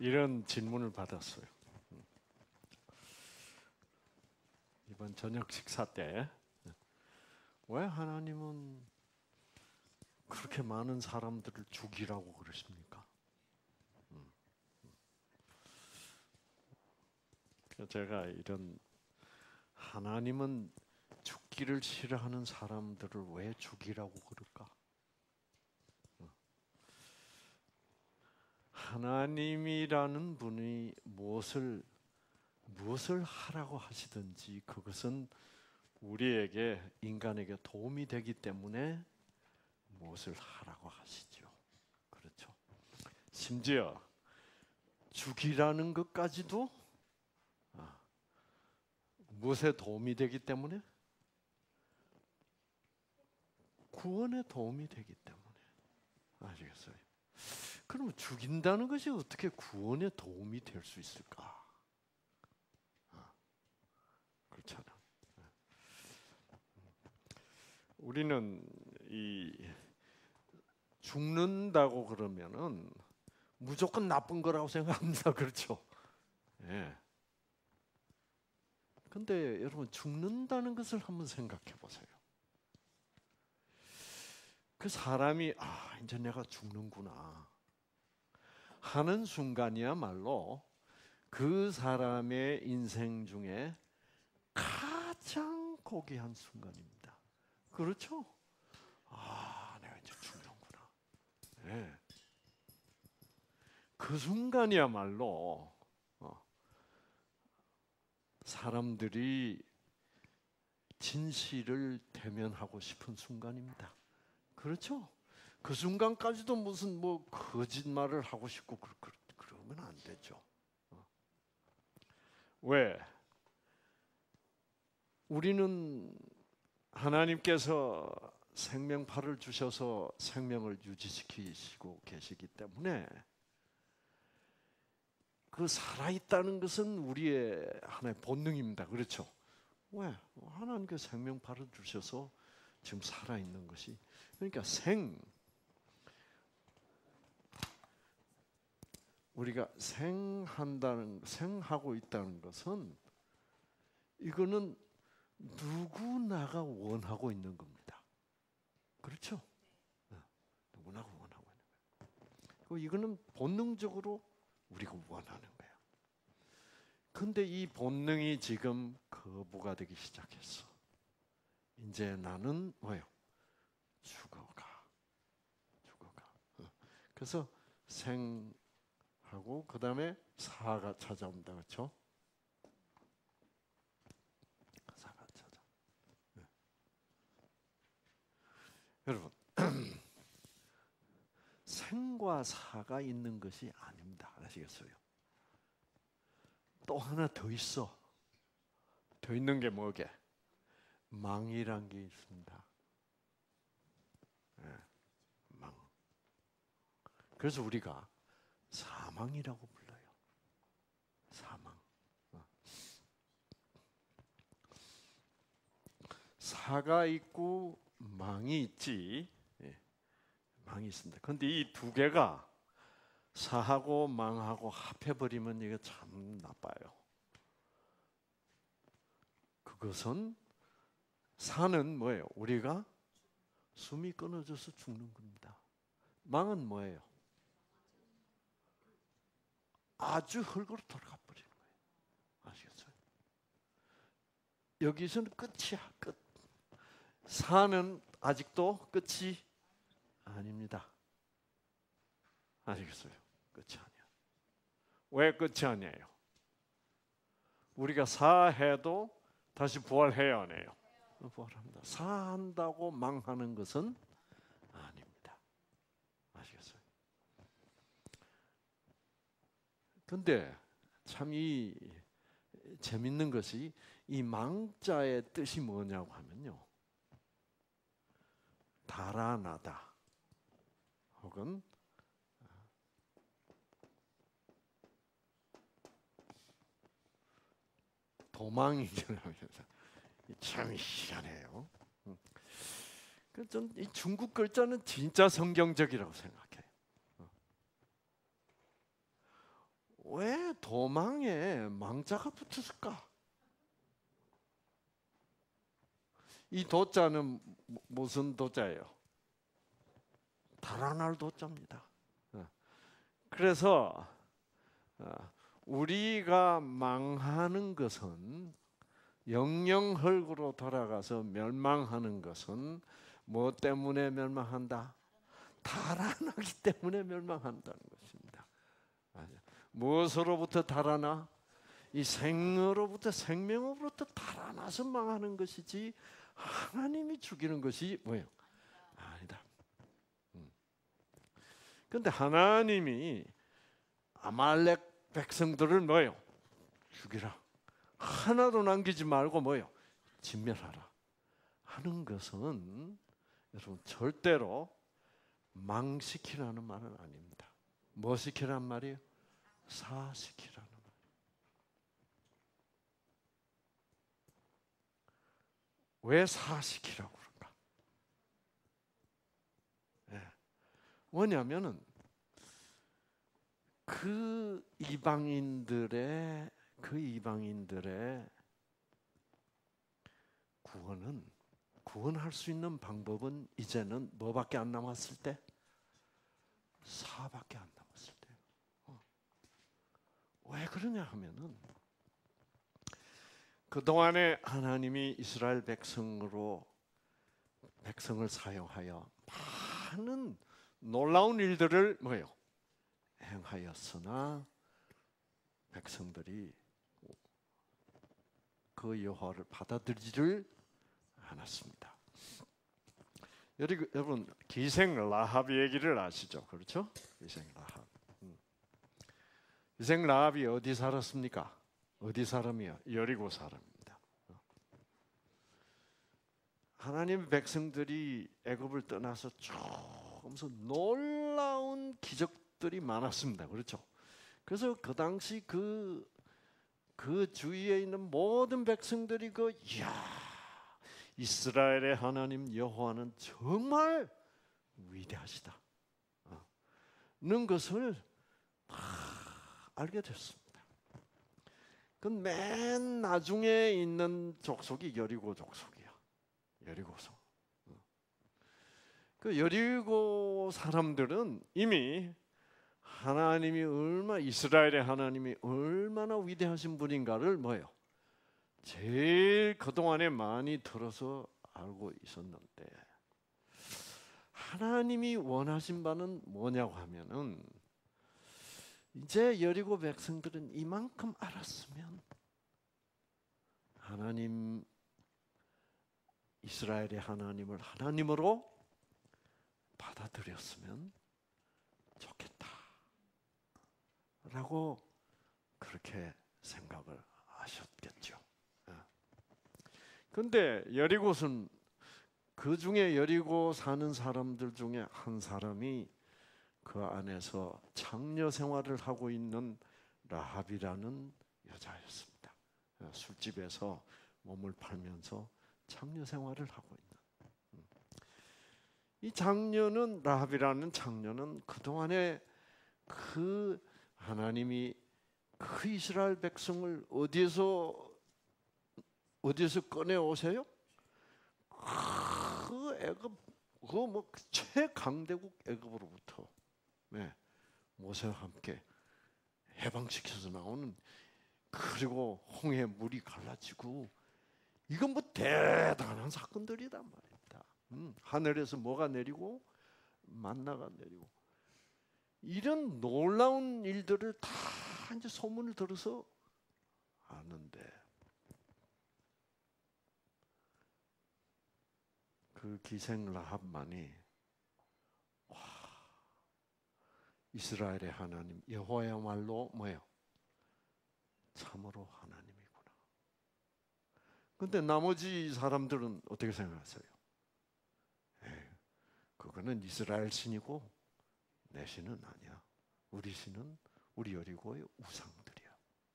이런 질문을 받았어요. 이번 저녁 식사 때 왜 하나님은 그렇게 많은 사람들을 죽이라고 그러십니까? 제가 이런 하나님은 죽기를 싫어하는 사람들을 왜 죽이라고 그럴까? 하나님이라는 분이 무엇을 하라고 하시든지 그것은 우리에게 인간에게 도움이 되기 때문에 무엇을 하라고 하시죠. 그렇죠. 심지어 죽이라는 것까지도 무엇에 도움이 되기 때문에? 구원에 도움이 되기 때문에. 아시겠어요? 그러면 죽인다는 것이 어떻게 구원에 도움이 될 수 있을까? 그렇잖아. 우리는 이 죽는다고 그러면은 무조건 나쁜 거라고 생각합니다. 그렇죠? 예. 근데 여러분 죽는다는 것을 한번 생각해 보세요. 그 사람이 이제 내가 죽는구나 하는 순간이야말로 그 사람의 인생 중에 가장 고귀한 순간입니다. 그렇죠? 내가 이제 죽는구나. 네. 그 순간이야말로 사람들이 진실을 대면하고 싶은 순간입니다. 그렇죠? 그 순간까지도 무슨 거짓말을 하고 싶고 그러면 안 되죠. 왜? 우리는 하나님께서 생명파를 주셔서 생명을 유지시키시고 계시기 때문에 그 살아있다는 것은 우리의 하나의 본능입니다. 그렇죠? 왜? 하나님께서 생명파를 주셔서 지금 살아있는 것이 그러니까 우리가 생하고 있다는 것은 이거는 누구나가 원하고 있는 겁니다. 그렇죠? 누구나가 원하고 있는 거예요. 이거는 본능적으로 우리가 원하는 거예요. 근데 이 본능이 지금 거부가 되기 시작했어. 이제 나는 뭐예요? 죽어가. 그래서 생하고 그 다음에 사가 찾아온다. 그렇죠? 사가 찾아. 네. 여러분 생과 사가 있는 것이 아닙니다. 아시겠어요? 또 하나 더 있어. 더 있는 게 뭐게? 망이란 게 있습니다. 네, 망. 그래서 우리가 사망이라고 불러요. 사망. 사가 있고 망이 있지. 네, 망이 있습니다. 그런데 이 두 개가 사하고 망하고 합해버리면 이게 참 나빠요. 그것은 사는 뭐예요? 우리가 숨이 끊어져서 죽는 겁니다. 망은 뭐예요? 아주 흙으로 돌아가 버리는 거예요. 아시겠어요? 여기서는 끝이야. 끝. 사는 아직도 끝이 아닙니다. 아시겠어요? 끝이 아니야. 왜 끝이 아니에요? 우리가 사해도 다시 부활해야 안 해요? 부활합니다. 사한다고 망하는 것은 아닙니다. 아시겠어요? 근데 참 이 재밌는 것이 이 망자의 뜻이 뭐냐고 하면요. 달아나다 혹은 도망이잖아요. 참 희한해요. 전 이 중국 글자는 진짜 성경적이라고 생각해요. 왜 도망에 망자가 붙었을까? 이 도자는 무슨 도자예요? 달아날 도자입니다. 그래서 우리가 망하는 것은 영영 흙으로 돌아가서 멸망하는 것은 뭐 때문에 멸망한다? 달아나기 때문에 멸망한다는 것입니다. 무엇으로부터 달아나? 이 생으로부터, 생명으로부터 달아나서 망하는 것이지 하나님이 죽이는 것이 뭐예요? 아니다. 그런데 하나님이 아말렉 백성들을 뭐예요? 죽이라. 하나도 남기지 말고 뭐예요? 진멸하라 하는 것은 여러분 절대로 망시키라는 말은 아닙니다. 뭐 시키란 말이에요? 사시키라는 말. 왜 사시키라고 그럴까? 뭐냐면은 그 이방인들의 구원할 수 있는 방법은 이제는 뭐밖에 안 남았을 때? 사밖에 안 남았을 때. 왜 그러냐 하면은 그동안에 하나님이 이스라엘 백성을 사용하여 많은 놀라운 일들을 뭐예요? 행하였으나 백성들이 그 여호와를 받아들이지를 않았습니다. 여러분 기생 라합 얘기를 아시죠? 그렇죠? 기생 라합. 기생 라합이 어디 살았습니까? 어디 사람이요? 여리고 사람입니다. 하나님 백성들이 애굽을 떠나서 쭉 하면서 놀라운 기적들이 많았습니다. 그렇죠? 그래서 그 당시 그 주위에 있는 모든 백성들이 이스라엘의 하나님 여호와는 정말 위대하시다 는 것을 다 알게 됐습니다. 그 맨 나중에 있는 족속이 여리고 족속이야. 여리고성. 그 여리고 사람들은 이미 이스라엘의 하나님이 얼마나 위대하신 분인가를 뭐예요? 제일 그동안에 많이 들어서 알고 있었는데 하나님이 원하신 바는 뭐냐고 하면은 이제 여리고 백성들은 이만큼 알았으면 이스라엘의 하나님을 하나님으로 받아들였으면 좋겠다 라고 그렇게 생각을 하셨겠죠. 그런데 여리고는 그 중에 여리고 사는 사람들 중에 한 사람이 그 안에서 창녀 생활을 하고 있는 라합이라는 여자였습니다. 술집에서 몸을 팔면서 창녀 생활을 하고 있는 이 라합이라는 창녀는 그동안에 그 하나님이 그 이스라엘 백성을 어디에서 꺼내 오세요? 그 애굽 최강대국 애굽으로부터 모세와 함께 해방시켜서 나오는 그리고 홍해 물이 갈라지고 이건 대단한 사건들이란 말입니다. 하늘에서 뭐가 내리고 만나가 내리고 이런 놀라운 일들을 다 이제 소문을 들어서 아는데 그 기생 라합만이 이스라엘의 하나님 여호와야말로 뭐예요? 참으로 하나님이구나. 그런데 나머지 사람들은 어떻게 생각하세요? 그거는 이스라엘 신이고 내 신은 아니야. 우리 신은 우리 여리고의 우상들이야.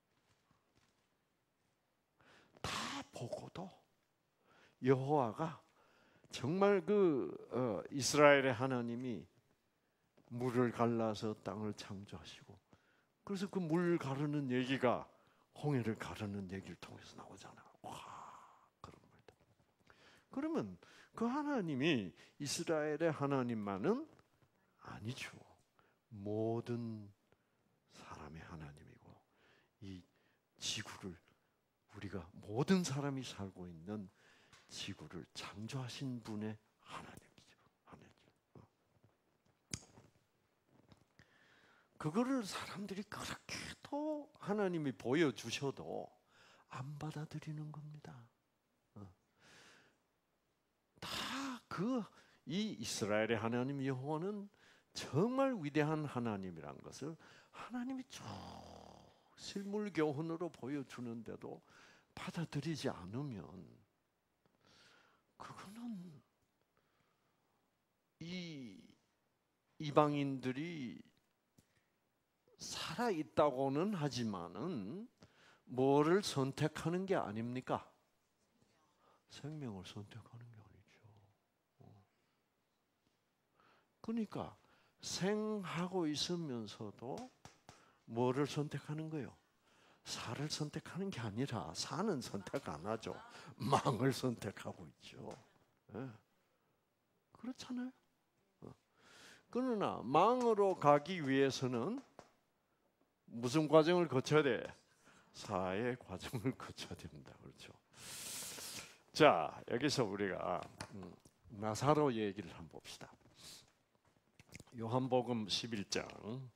다 보고도 여호와가 정말 이스라엘의 하나님이 물을 갈라서 땅을 창조하시고 그래서 그 물 가르는 얘기가 홍해를 가르는 얘기를 통해서 나오잖아. 와, 그런 겁니다. 그러면 그 하나님이 이스라엘의 하나님만은 아니죠. 모든 사람의 하나님이고 이 지구를 우리가 모든 사람이 살고 있는 지구를 창조하신 분의 하나님이죠. 하나님. 그거를 사람들이 그렇게도 하나님이 보여주셔도 안 받아들이는 겁니다. 다 이 이스라엘의 하나님 여호와는 정말 위대한 하나님이란 것을 하나님이 쭉 실물 교훈으로 보여주는데도 받아들이지 않으면 그거는 이 이방인들이 살아 있다고는 하지만은 뭐를 선택하는 게 아닙니까? 생명을 선택하는 게 아니죠. 그러니까 생하고 있으면서도 뭐를 선택하는 거예요? 살을 선택하는 게 아니라 사는 선택 안 하죠. 망을 선택하고 있죠. 네. 그렇잖아요. 그러나 망으로 가기 위해서는 무슨 과정을 거쳐야 돼? 사의 과정을 거쳐야 됩니다. 그렇죠. 자, 여기서 우리가 나사로 얘기를 한번 봅시다. 요한복음 11장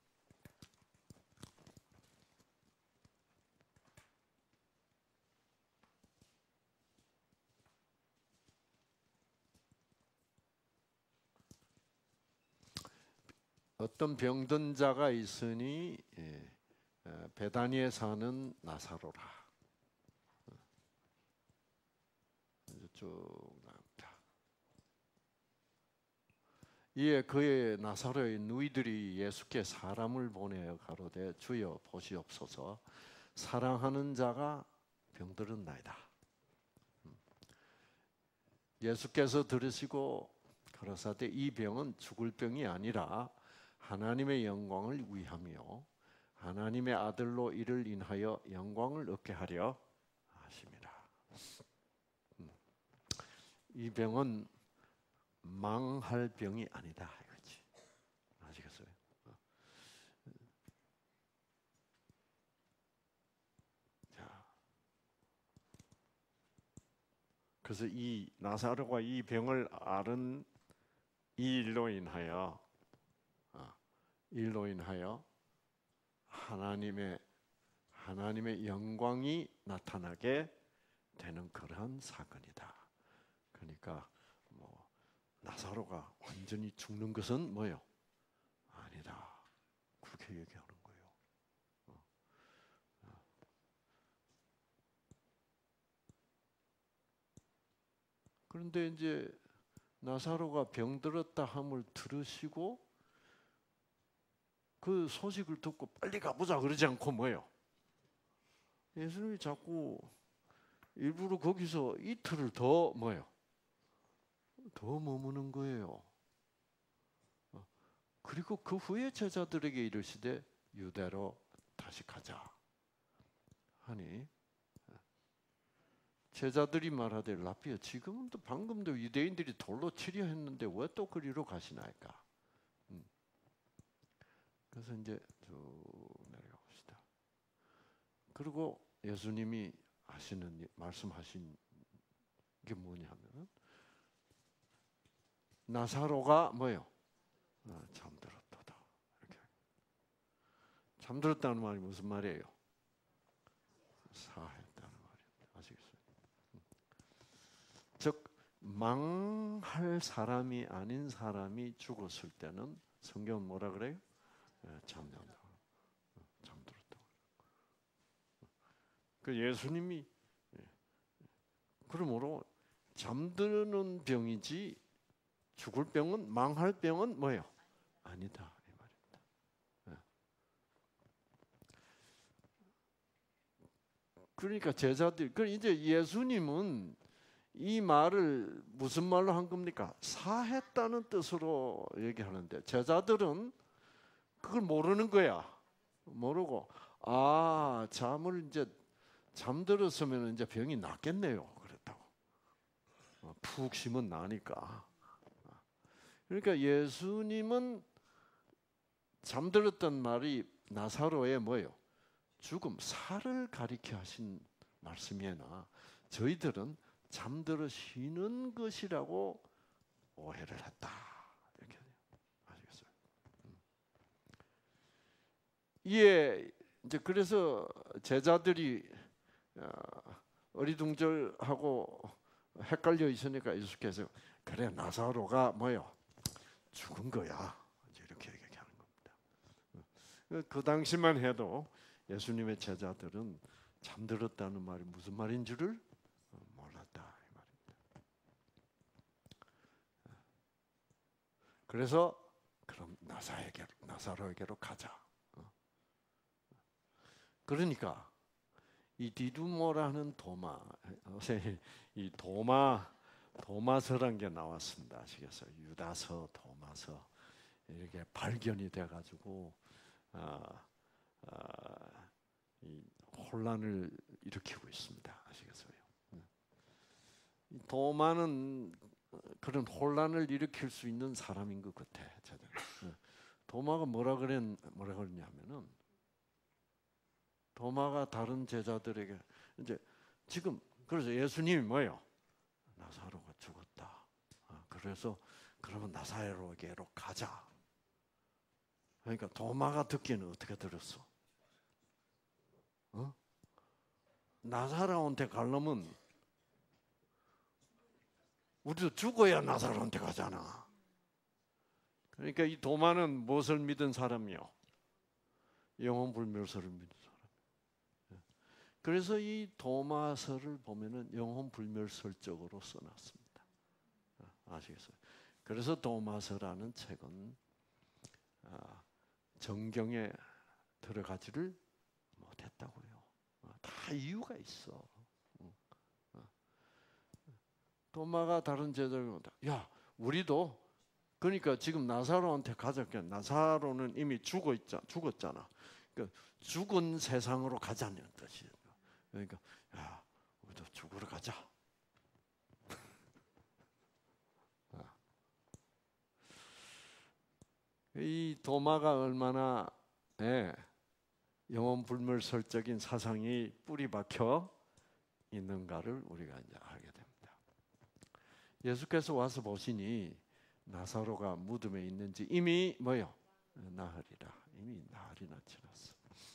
어떤 병든 자가 있으니 베다니에 사는 나사로라. 쭉 나갑니다. 이에 그의 나사로의 누이들이 예수께 사람을 보내어 가로되 주여 보시옵소서 사랑하는 자가 병들었나이다. 예수께서 들으시고 가라사대 이 병은 죽을 병이 아니라 하나님의 영광을 위하며 하나님의 아들로 이를 인하여 영광을 얻게 하려 하심이라. 이 병은 망할 병이 아니다. 이거지. 아시겠어요? 자, 그래서 이 나사로가 이 병을 앓은 이 일로 인하여 하나님의 영광이 나타나게 되는 그러한 사건이다. 그러니까 뭐 나사로가 완전히 죽는 것은 뭐요? 아니다. 그렇게 얘기하는 거예요. 그런데 이제 나사로가 병들었다 함을 들으시고 그 소식을 듣고 빨리 가보자 그러지 않고 뭐예요? 예수님이 자꾸 일부러 거기서 이틀을 더 뭐예요? 더 머무는 거예요. 그리고 그 후에 제자들에게 이르시되 유대로 다시 가자 하니 제자들이 말하되 라피야 지금도 방금도 유대인들이 돌로 치려 했는데 왜 또 그리로 가시나이까? 그래서 이제 쭉 내려가 봅시다. 그리고 예수님이 말씀하신 게 뭐냐면 나사로가 뭐요? 잠들었다. 이렇게 잠들었다는 말이 무슨 말이에요? 사했다는 말이에요. 아시겠어요? 즉 망할 사람이 아닌 사람이 죽었을 때는 성경은 뭐라 그래요? 잠들었다. 그 예수님이 그러므로 잠드는 병이지 죽을 병은 망할 병은 뭐예요? 아니다 이 말입니다. 그러니까 제자들, 이제 예수님은 이 말을 무슨 말로 한 겁니까? 사했다는 뜻으로 얘기하는데 제자들은 그걸 모르는 거야. 모르고 잠을 이제 잠들었으면 이제 병이 낫겠네요. 그랬다고. 푹 쉬면 나니까. 그러니까 예수님은 잠들었던 말이 나사로의 뭐예요? 죽음, 살을 가리켜 하신 말씀이나 저희들은 잠들어 쉬는 것이라고 오해를 했다. 이렇게 아시겠어요? 이에 이제 그래서 제자들이 어리둥절하고 헷갈려 있으니까 예수께서 그래 나사로가 뭐요? 죽은 거야. 이렇게 얘기하는 겁니다. 그 당시만 해도 예수님의 제자들은 잠들었다는 말이 무슨 말인 줄을 몰랐다 이 말입니다. 그래서 그럼 나사로에게로 가자. 그러니까 이 디두모라는 이 도마서란 게 나왔습니다. 아시겠어요? 유다서, 도마서 이렇게 발견이 돼가지고 이 혼란을 일으키고 있습니다. 아시겠어요? 도마는 그런 혼란을 일으킬 수 있는 사람인 것 같아. 도마가 뭐라 그랬냐면은 도마가 다른 제자들에게 이제 지금 그래서 예수님이 뭐예요? 나사로가 죽었다. 그래서 그러면 나사로에게로 가자. 그러니까 도마가 듣기는 어떻게 들었어? 나사로한테 가려면 우리도 죽어야 나사로한테 가잖아. 그러니까 이 도마는 무엇을 믿은 사람이요? 영혼불멸설을 믿은 사람. 그래서 이 도마서를 보면은 영혼불멸설적으로 써놨습니다. 아시겠어요? 그래서 도마서라는 책은 정경에 들어가지를 못했다고요. 다 이유가 있어. 도마가 다른 제자들보다 야 우리도 그러니까 지금 나사로한테 가자. 나사로는 이미 죽었잖아. 그러니까 죽은 세상으로 가자는 뜻이에요. 그러니까 야 우리도 죽으러 가자. 이 도마가 얼마나 영혼불멸설적인 사상이 뿌리 박혀 있는가를 우리가 이제 알게 됩니다. 예수께서 와서 보시니 나사로가 무덤에 있는지 이미 뭐요? 나흘이라. 이미 나흘이나 지났어.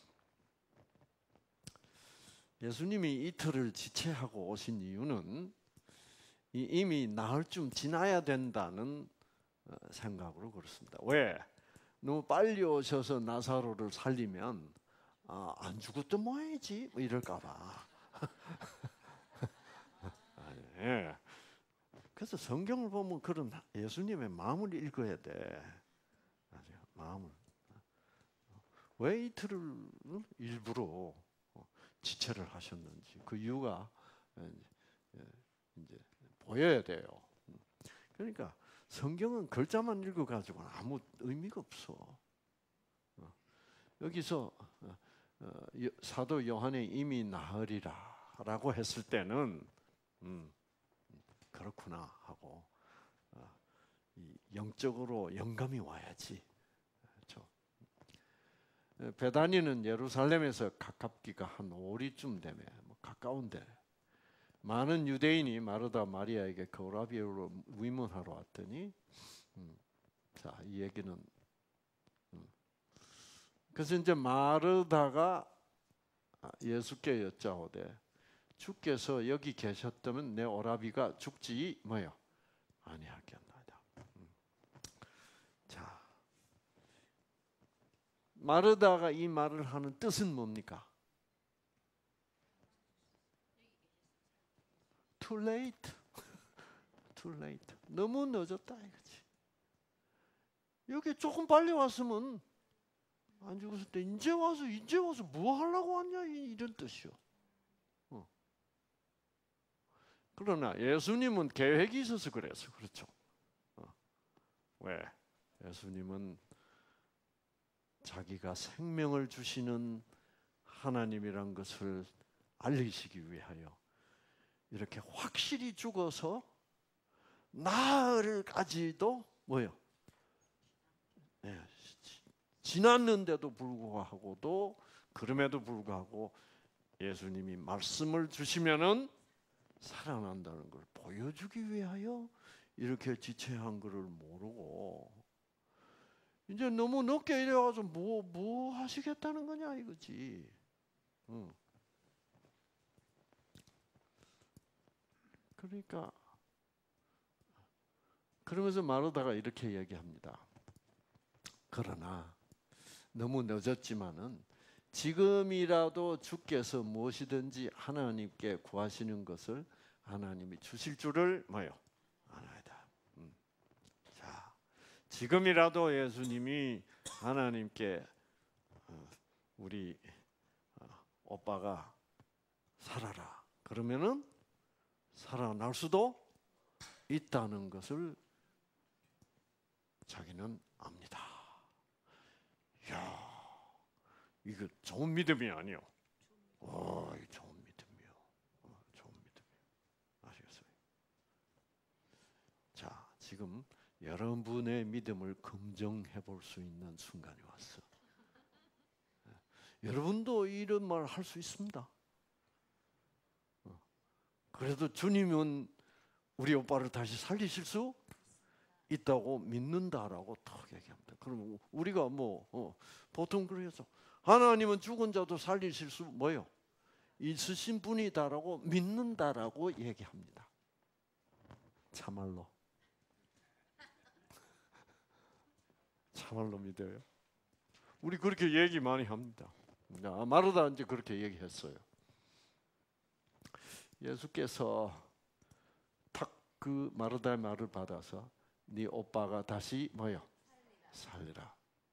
예수님이 이틀을 지체하고 오신 이유는 이미 나흘쯤 지나야 된다는 생각으로 그렇습니다. 왜? 너무 빨리 오셔서 나사로를 살리면 안 죽었던 모양이지 뭐 이럴까 봐. 예. 그래서 성경을 보면 그런 예수님의 마음을 읽어야 돼. 마음을. 왜 이틀을 일부러 지체를 하셨는지 그 이유가 이제 보여야 돼요. 그러니까 성경은 글자만 읽어가지고는 아무 의미가 없어. 여기서 사도 요한의 이미 나흘이라라고 했을 때는 그렇구나 하고 영적으로 영감이 와야지. 그렇죠? 베다니는 예루살렘에서 가깝기가 한 5리쯤 되면 가까운데 많은 유대인이 마르다 마리아에게 거라비로 위문하러 왔더니 자, 이 얘기는 그래서 이제 마르다가 예수께 여짜오되 주께서 여기 계셨다면 내 오라비가 죽지 뭐요? 아니하겠나이다. 자, 마르다가 이 말을 하는 뜻은 뭡니까? Too late. Too late. 너무 늦었다 이거지. 여기 조금 빨리 왔으면 안 죽었을 때 이제 와서 뭐 하려고 왔냐 이런 뜻이요. 그러나 예수님은 계획이 있어서 그래서 그렇죠. 왜? 예수님은 자기가 생명을 주시는 하나님이란 것을 알리시기 위하여 이렇게 확실히 죽어서 나흘까지도 뭐요? 네, 지났는데도 불구하고도 그럼에도 불구하고 예수님이 말씀을 주시면은 살아난다는 걸 보여주기 위하여 이렇게 지체한 것을 모르고 이제 너무 늦게 이래가지고 뭐 하시겠다는 거냐 이거지. 그러니까 그러면서 마르다가 이렇게 얘기합니다. 그러나 너무 늦었지만은 지금이라도 주께서 무엇이든지 하나님께 구하시는 것을 하나님이 주실 줄을 뭐요? 아나이다. 자, 지금이라도 예수님이 하나님께 우리 오빠가 살아라. 그러면은 살아날 수도 있다는 것을 자기는 압니다. 이야, 이거 좋은 믿음이 아니요. 이거 좋은 믿음이요. 좋은 믿음이요. 아시겠어요? 자, 지금 여러분의 믿음을 검증해 볼 수 있는 순간이 왔어. 여러분도 이런 말 할 수 있습니다. 그래도 주님은 우리 오빠를 다시 살리실 수 있다고 믿는다라고 탁 얘기합니다. 그럼 우리가 보통 그래서 하나님은 죽은 자도 살리실 수 뭐요? 있으신 분이다라고 믿는다라고 얘기합니다. 참말로. 참말로 믿어요. 우리 그렇게 얘기 많이 합니다. 마르다 이제 그렇게 얘기했어요. 예수께서 탁 그 마르다의 말을 받아서 네 오빠가 다시 뭐요? 살리라.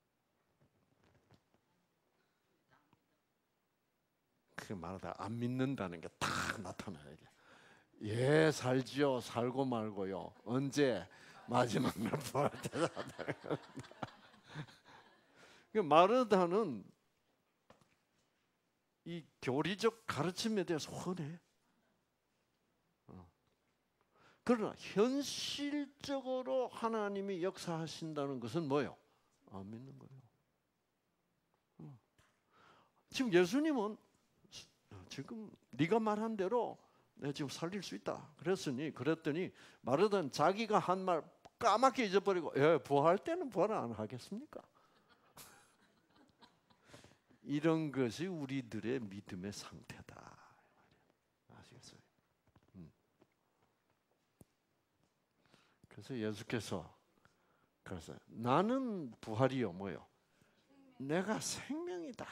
그 마르다 안 믿는다는 게 탁 나타나요. 예, 살지요. 살고 말고요. 언제? 마지막 날 부활 때. 마르다는 이 교리적 가르침에 대해서 훤해. 그러나 현실적으로 하나님이 역사하신다는 것은 뭐요? 안 믿는 거예요. 지금 예수님은 지금 네가 말한 대로 내가 지금 살릴 수 있다. 그랬더니 마르다는 자기가 한 말 까맣게 잊어버리고 부활할 때는 부활 안 하겠습니까? 이런 것이 우리들의 믿음의 상태다. 아시겠어요? 그래서 예수께서 그래서 나는 부활이요 뭐요? 내가 생명이다.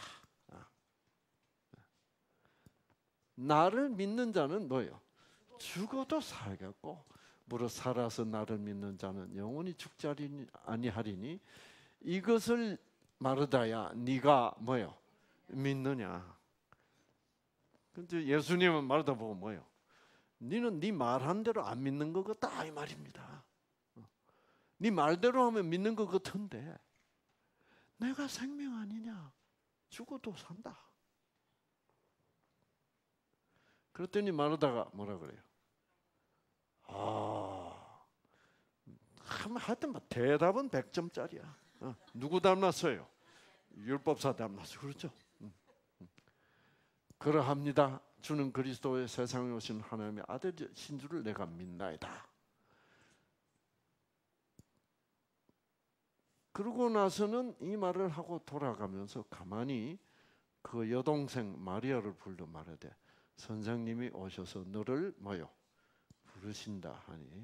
나를 믿는 자는 뭐요? 죽어도 살겠고 무릇 살아서 나를 믿는 자는 영원히 죽지 아니하리니 이것을 마르다야 네가 뭐요? 믿느냐? 근데 예수님은 마르다 보고 뭐요? 너는 네 말한 대로 안 믿는 것 같다 이 말입니다. 네 말대로 하면 믿는 것 같은데 내가 생명 아니냐? 죽어도 산다. 그랬더니 마르다가 뭐라 그래요? 하여튼 대답은 100점짜리야. 누구 닮았어요? 율법사 닮았어요. 그렇죠? 그러합니다. 주는 그리스도의 세상에 오신 하나님의 아들이신 줄을 내가 믿나이다. 그러고 나서는 이 말을 하고 돌아가면서 가만히 그 여동생 마리아를 불러 말하되 선생님이 오셔서 너를 뭐요? 부르신다 하니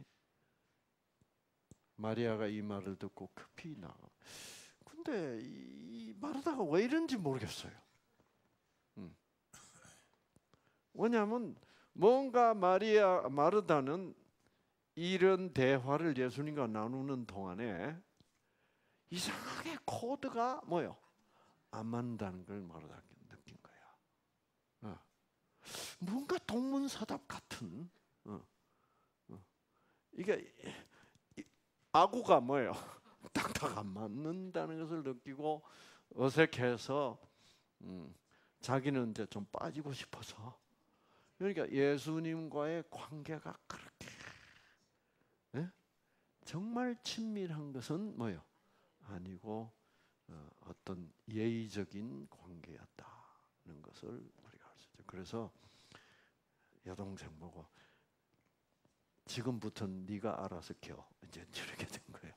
마리아가 이 말을 듣고 급히 나가. 근데 이 마르다가 왜 이런지 모르겠어요. 왜냐하면 뭔가 마르다는 이런 대화를 예수님과 나누는 동안에 이상하게 코드가 뭐요? 안 맞는다는 걸 마르다가 느낀 거야. 뭔가 동문서답 같은 이게 아구가 뭐예요? 딱딱 안 맞는다는 것을 느끼고 어색해서 자기는 이제 좀 빠지고 싶어서. 그러니까 예수님과의 관계가 그렇게 정말 친밀한 것은 뭐요? 아니고 어떤 예의적인 관계였다는 것을 우리가 알 수 있죠. 그래서 여동생 보고 지금부터는 네가 알아서 겨. 이제 이렇게 된 거예요.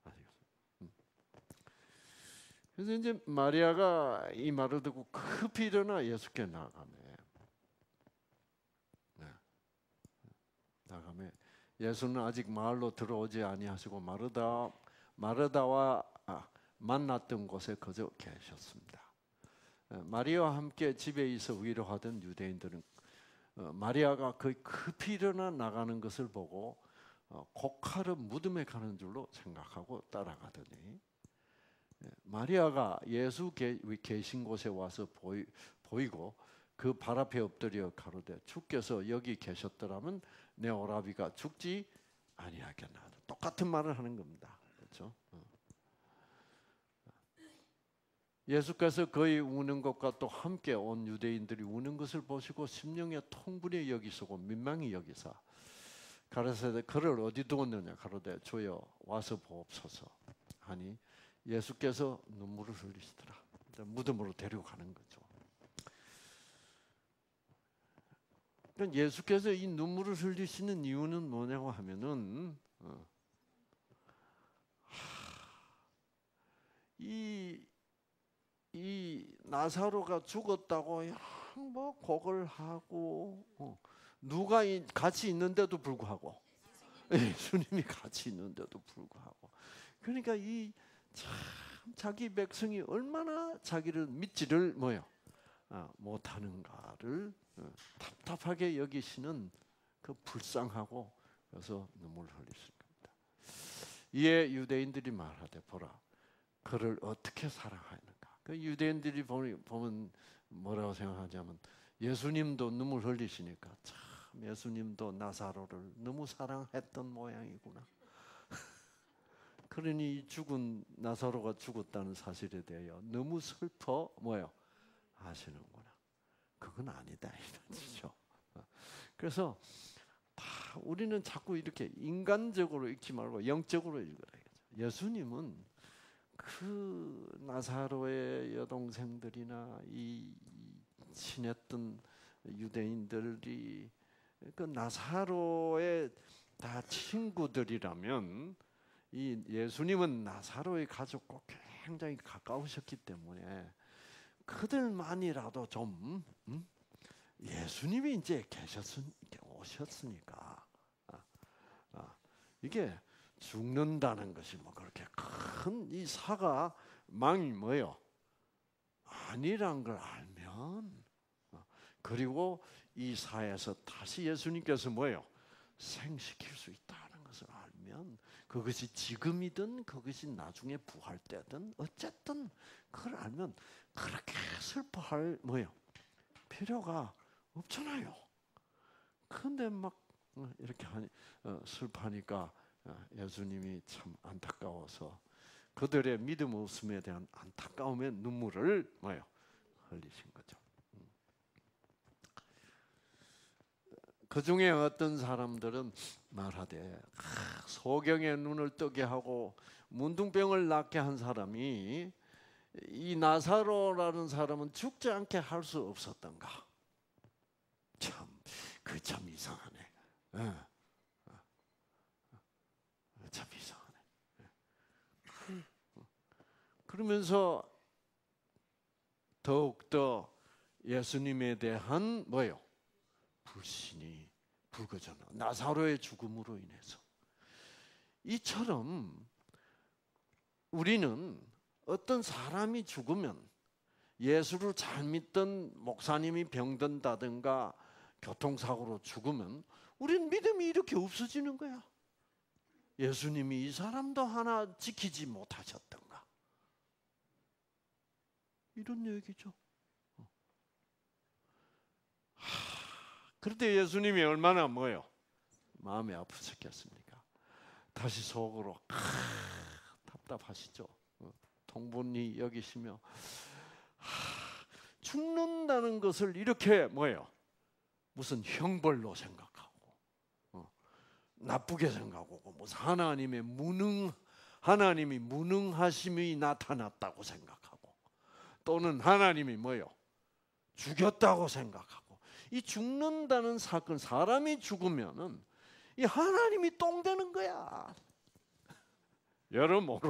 그래서 이제 마리아가 이 말을 듣고 급히 일어나 예수께 나가매. 나가매 예수는 아직 마을로 들어오지 아니하시고 마르다와 만났던 곳에 거저 계셨습니다. 마리아와 함께 집에 있어 위로하던 유대인들은 마리아가 거의 급히 일어나 나가는 것을 보고 곡하러 무덤에 가는 줄로 생각하고 따라가더니 마리아가 예수 계신 곳에 와서 보이고 그 발 앞에 엎드려 가로되 주께서 여기 계셨더라면 내 오라비가 죽지 아니하겠나. 똑같은 말을 하는 겁니다. 그렇죠? 예수께서 그의 우는 것과 또 함께 온 유대인들이 우는 것을 보시고 심령에 통분히 여기시고 민망히 여기사 가라사대 그를 어디 두었느냐 가로되 주여 와서 보옵소서 하니 예수께서 눈물을 흘리시더라. 무덤으로 데리고 가는 거죠. 그러니까 예수께서 이 눈물을 흘리시는 이유는 뭐냐고 하면은 이 나사로가 죽었다고 뭐 곡을 하고 누가 같이 있는데도 불구하고 예수님이 같이 있는데도 불구하고 그러니까 이 참 자기 백성이 얼마나 자기를 믿지를 못하는가를 답답하게 여기시는 그 불쌍하고 그래서 눈물을 흘리신 겁니다. 이에 유대인들이 말하되 보라 그를 어떻게 사랑하는가. 그 유대인들이 보면 뭐라고 생각하냐면 예수님도 눈물 흘리시니까 참 예수님도 나사로를 너무 사랑했던 모양이구나. 그러니 죽은 나사로가 죽었다는 사실에 대하여 너무 슬퍼 하시는구나. 그건 아니다 이거죠. 그래서 우리는 자꾸 이렇게 인간적으로 읽지 말고 영적으로 읽으라. 예수님은 그 나사로의 여동생들이나 이 친했던 유대인들이 그 나사로의 다 친구들이라면 이 예수님은 나사로의 가족과 굉장히 가까우셨기 때문에 그들만이라도 좀 예수님이 이제 오셨으니까 이게 죽는다는 것이 뭐 그렇게 큰 이 사과망이 아니란 걸 알면 그리고 이 사회에서 다시 예수님께서 생시킬 수 있다는 것을 알면 그것이 지금이든 그것이 나중에 부활 때든 어쨌든 그걸 알면 그렇게 슬퍼할 필요가 없잖아요. 근데 막 이렇게 슬퍼하니까 예수님이 참 안타까워서 그들의 믿음 없음에 대한 안타까움의 눈물을 흘리신 거죠. 그 중에 어떤 사람들은 말하되 소경의 눈을 뜨게 하고 문둥병을 낫게 한 사람이 이 나사로라는 사람은 죽지 않게 할 수 없었던가. 참 이상하네. 참 이상하네. 그러면서 더욱더 예수님에 대한 불신이 불거져나. 나사로의 죽음으로 인해서. 이처럼 우리는 어떤 사람이 죽으면 예수를 잘 믿던 목사님이 병든다든가 교통사고로 죽으면 우리는 믿음이 이렇게 없어지는 거야. 예수님이 이 사람도 하나 지키지 못하셨던가. 이런 얘기죠. 그런데 예수님이 얼마나 마음이 아프셨겠습니까? 다시 속으로 답답하시죠? 통분히 여기시며 죽는다는 것을 이렇게 뭐예요? 무슨 형벌로 생각하고 나쁘게 생각하고 무슨 하나님이 무능하심이 나타났다고 생각하고 또는 하나님이 뭐예요? 죽였다고 생각하고 이 죽는다는 사건 사람이 죽으면은 이 하나님이 똥 되는 거야. 여러모로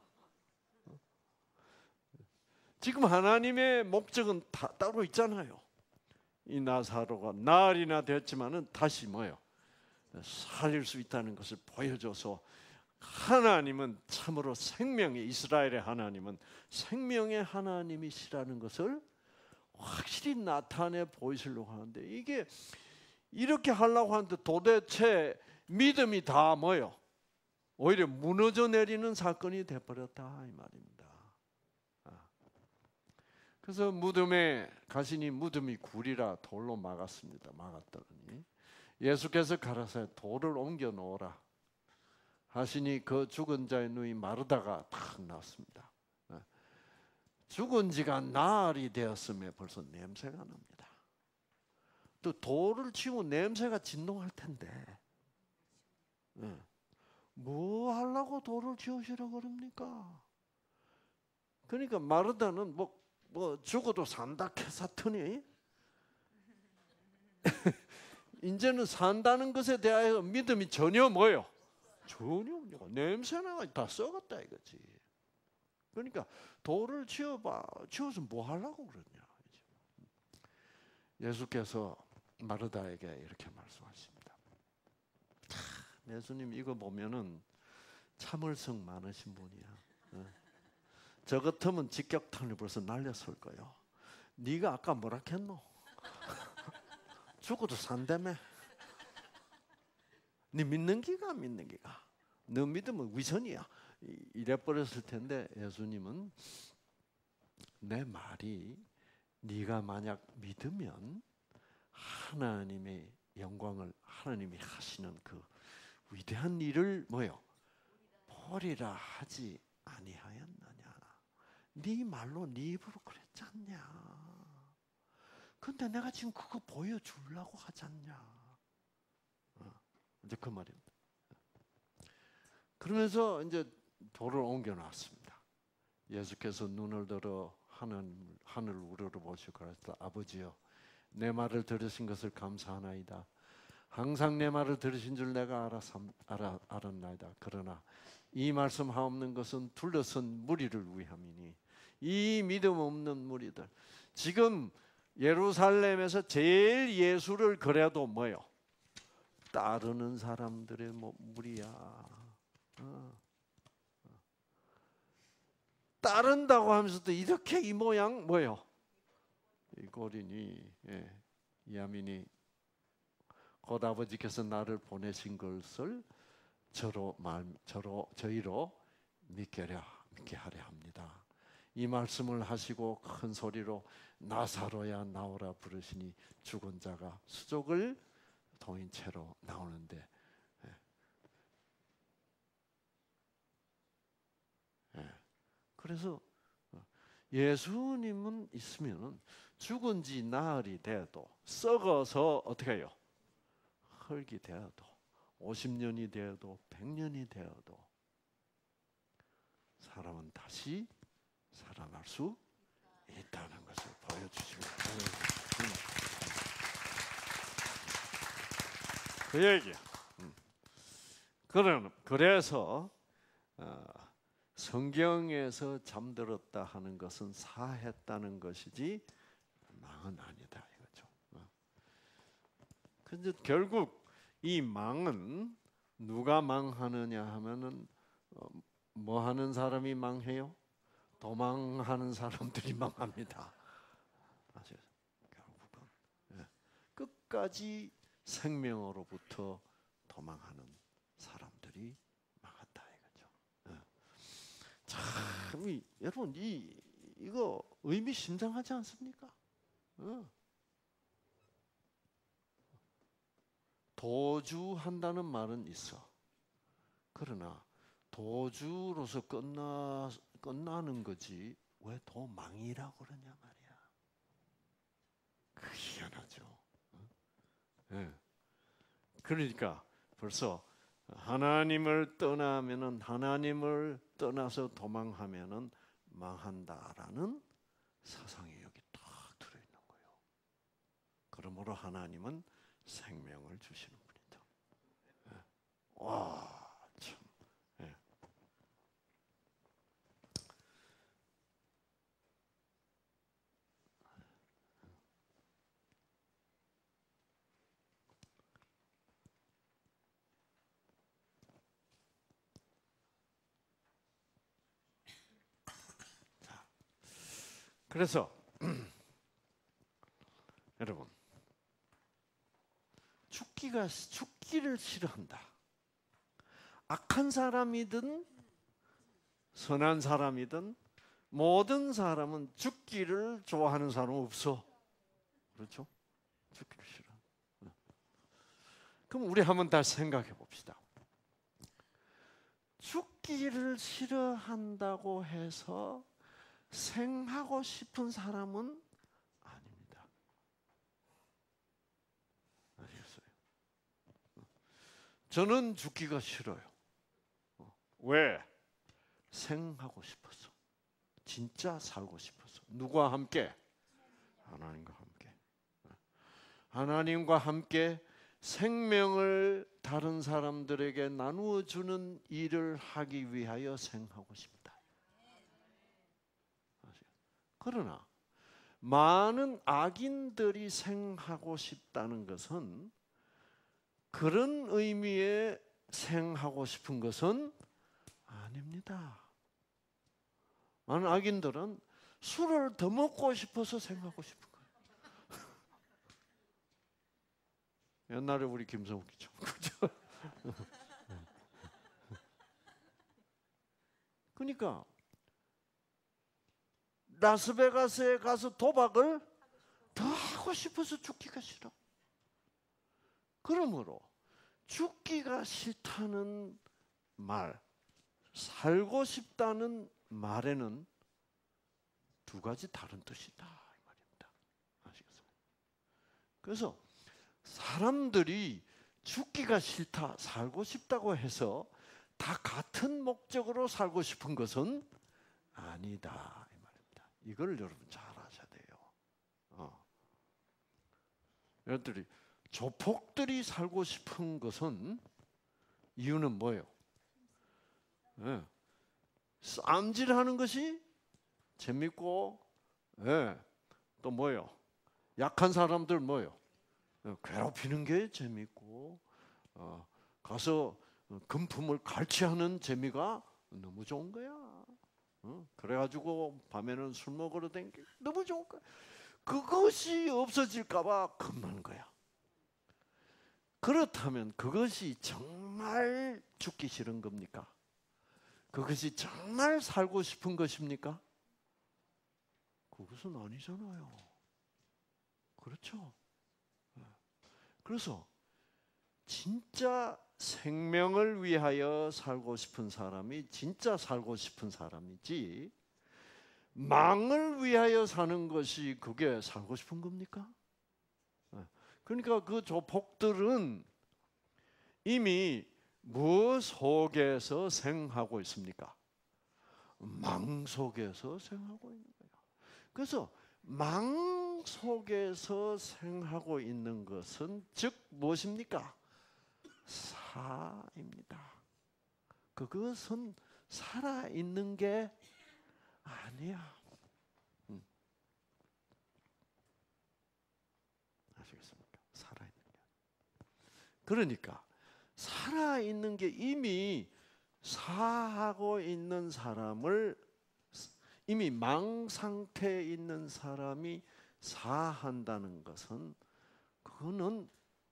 지금 하나님의 목적은 따로 있잖아요. 이 나사로가 나흘이나 됐지만은 다시 뭐예요? 살릴 수 있다는 것을 보여줘서 하나님은 참으로 이스라엘의 하나님은 생명의 하나님이시라는 것을 확실히 나타내 보이시려고 하는데 이게 이렇게 하려고 하는데 도대체 믿음이 다 뭐예요? 오히려 무너져 내리는 사건이 돼버렸다 이 말입니다. 그래서 무덤에 가시니 무덤이 굴이라 돌로 막았더니 예수께서 가라사대 돌을 옮겨 놓으라 하시니 그 죽은 자의 눈이 마르다가 탁 나왔습니다. 죽은 지가 나흘이 되었음에 벌써 냄새가 납니다. 또 돌을 치고 냄새가 진동할 텐데 뭐 하려고 돌을 치우시라 그럽니까? 그러니까 마르다는 뭐 죽어도 산다 캐사트니 이제는 산다는 것에 대하여 믿음이 전혀 뭐예요? 전혀 냄새나 다 썩었다 이거지. 그러니까 돌을 치워서 뭐 하려고 그러냐. 예수께서 마르다에게 이렇게 말씀하십니다. 예수님 이거 보면은 참을성 많으신 분이야. 저 같으면 직격탄을 벌써 날렸을 거예요. 네가 아까 뭐라 했노? 죽어도 산다며. 네 믿는 기가 안 믿는 기가. 너 믿으면 위선이야. 이래 버렸을 텐데 예수님은 내 말이 네가 만약 믿으면 하나님의 영광을 하나님이 하시는 그 위대한 일을 뭐요? 보리라 하지 아니하였느냐. 네 말로 네 입으로 그랬지 않냐. 근데 내가 지금 그거 보여주려고 하지 않냐. 이제 그 말입니다. 그러면서 이제 돌을 옮겨놨습니다. 예수께서 눈을 들어 하늘 우러러 보시고 그랬다. 아버지여 내 말을 들으신 것을 감사하나이다. 항상 내 말을 들으신 줄 내가 알았나이다. 그러나 이 말씀 하옵는 것은 둘러선 무리를 위함이니 이 믿음 없는 무리들 지금 예루살렘에서 제일 예수를 그래도 뭐요? 따르는 사람들의 무리야. 따른다고 하면서도 이렇게 이 모양 뭐요? 이 고린이 이하민이 곧 아버지께서 나를 보내신 것을 저희로 믿게 하려 합니다. 이 말씀을 하시고 큰 소리로 나사로야 나오라 부르시니 죽은 자가 수족을 동인 채로 나오는데 그래서 예수님은 있으면 죽은 지 나흘이 돼도 썩어서 어떻게 해요? 흙이 되어도 50년이 되어도 100년이 되어도 사람은 다시 살아날 수 있다는 것을 보여주십니다. 그 얘기야. 그래서 성경에서 잠들었다 하는 것은 사했다는 것이지 망은 아니다 이거죠. 근데 결국 이 망은 누가 망하느냐 하면은 뭐 하는 사람이 망해요? 도망하는 사람들이 망합니다. 결국은 끝까지 생명으로부터 도망하는 사람들이 망한다 이거죠. 참 여러분 이거 의미심장하지 않습니까? 도주한다는 말은 있어. 그러나 도주로서 끝나는 거지 왜 도망이라고 그러냐 말이야. 그 희한하죠. 네. 그러니까 벌써 하나님을 떠나서 도망하면은 망한다라는 사상이 여기 딱 들어있는 거예요. 그러므로 하나님은 생명을 주시는 분이다. 네. 와, 참. 네. 그래서 여러분 죽기를 싫어한다. 악한 사람이든 선한 사람이든 모든 사람은 죽기를 좋아하는 사람은 없어. 그렇죠? 죽기를 싫어. 그럼 우리 한번 다시 생각해 봅시다. 죽기를 싫어한다고 해서 생하고 싶은 사람은 아닙니다. 아시겠어요? 저는 죽기가 싫어요. 왜? 생하고 싶어서. 진짜 살고 싶어서. 누구와 함께? 하나님과 함께. 하나님과 함께 생명을 다른 사람들에게 나누어 주는 일을 하기 위하여 생하고 싶다. 그러나 많은 악인들이 생하고 싶다는 것은 그런 의미의 생하고 싶은 것은 아닙니다. 많은 악인들은 술을 더 먹고 싶어서 생하고 싶은 거예요. 옛날에 우리 김성욱 기죠. 그죠? 그러니까 라스베가스에 가서 도박을 더 하고 싶어서 죽기가 싫어. 그러므로 죽기가 싫다는 말, 살고 싶다는 말에는 두 가지 다른 뜻이다 이 말입니다. 아시겠어요? 그래서 사람들이 죽기가 싫다, 살고 싶다고 해서 다 같은 목적으로 살고 싶은 것은 아니다 이 말입니다. 이걸 여러분 잘 아셔야 돼요. 여러분들이 조폭들이 살고 싶은 것은 이유는 뭐예요? 네. 쌈질하는 것이 재밌고, 네. 또 뭐예요? 약한 사람들 뭐예요? 괴롭히는 게 재밌고, 가서 금품을 갈취하는 재미가 너무 좋은 거야. 그래가지고 밤에는 술 먹으러 다니기 너무 좋은 거야. 그것이 없어질까봐 겁나는 거야. 그렇다면 그것이 정말 죽기 싫은 겁니까? 그것이 정말 살고 싶은 것입니까? 그것은 아니잖아요. 그렇죠? 그래서 진짜 생명을 위하여 살고 싶은 사람이 진짜 살고 싶은 사람이지, 망을 위하여 사는 것이 그게 살고 싶은 겁니까? 그러니까 그 조폭들은 이미 무엇 속에서 생하고 있습니까? 망 속에서 생하고 있는 거예요. 그래서 망 속에서 생하고 있는 것은 즉 무엇입니까? 사입니다. 그것은 살아있는 게 아니야. 아시겠습니까? 살아있는 게. 그러니까 살아있는 게 이미 사하고 있는 사람을, 이미 망 상태에 있는 사람이 사한다는 것은 그거는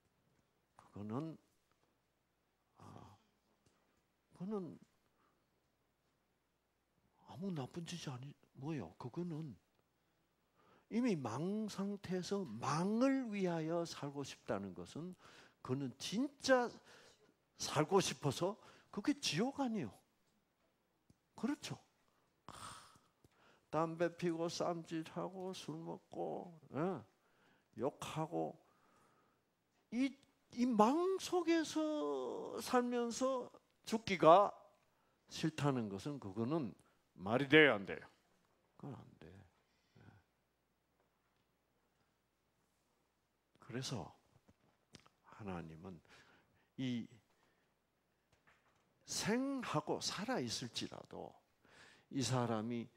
아무 나쁜 짓이 아니 뭐예요? 그거는 이미 망 상태에서 망을 위하여 살고 싶다는 것은 그는 진짜 살고 싶어서 그게 지옥 아니에요. 그렇죠. 담배 피고 쌈짓하고 술 먹고 욕하고 이 망 속에서 살면서 죽기가 싫다는 것은 그거는 말이 돼야 안 돼요. 그건 안 돼. 그래서 하나님은 이 생하고 살아 있을지라도 이 사람이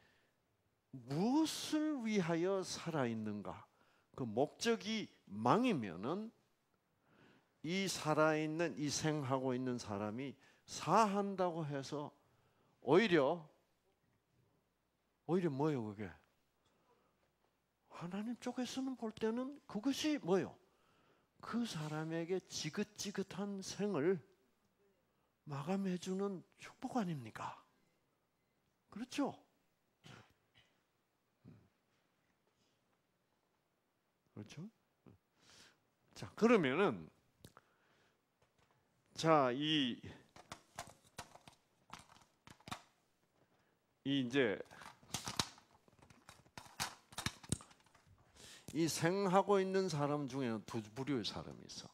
무엇을 위하여 살아 있는가? 그 목적이 망이면은 이 살아있는 이 생하고 있는 사람이 사한다고 해서 오히려 뭐예요 그게? 하나님 쪽에서는 볼 때는 그것이 뭐예요? 그 사람에게 지긋지긋한 생을 마감해주는 축복 아닙니까? 그렇죠? 그렇죠? 자, 그러면은 자, 이제 이 생하고 있는 사람 중에는 두 부류의 사람이 있어.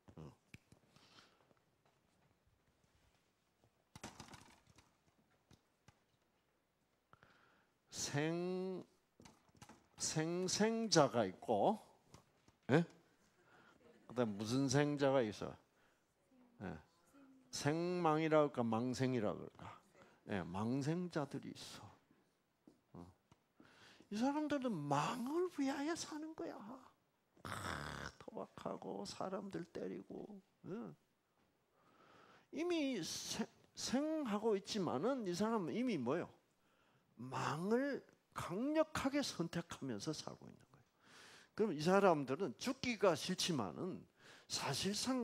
생자가 있고, 예? 그다음 무슨 생자가 있어? 예. 생망이라 할까 망생이라 그럴까? 예, 망생자들이 있어. 이 사람들은 망을 위하여 사는 거야. 도박하고 사람들 때리고. 이미 생하고 있지만은 이 사람은 이미 뭐요? 망을 강력하게 선택하면서 살고 있는 거예요. 그럼 이 사람들은 죽기가 싫지만은 사실상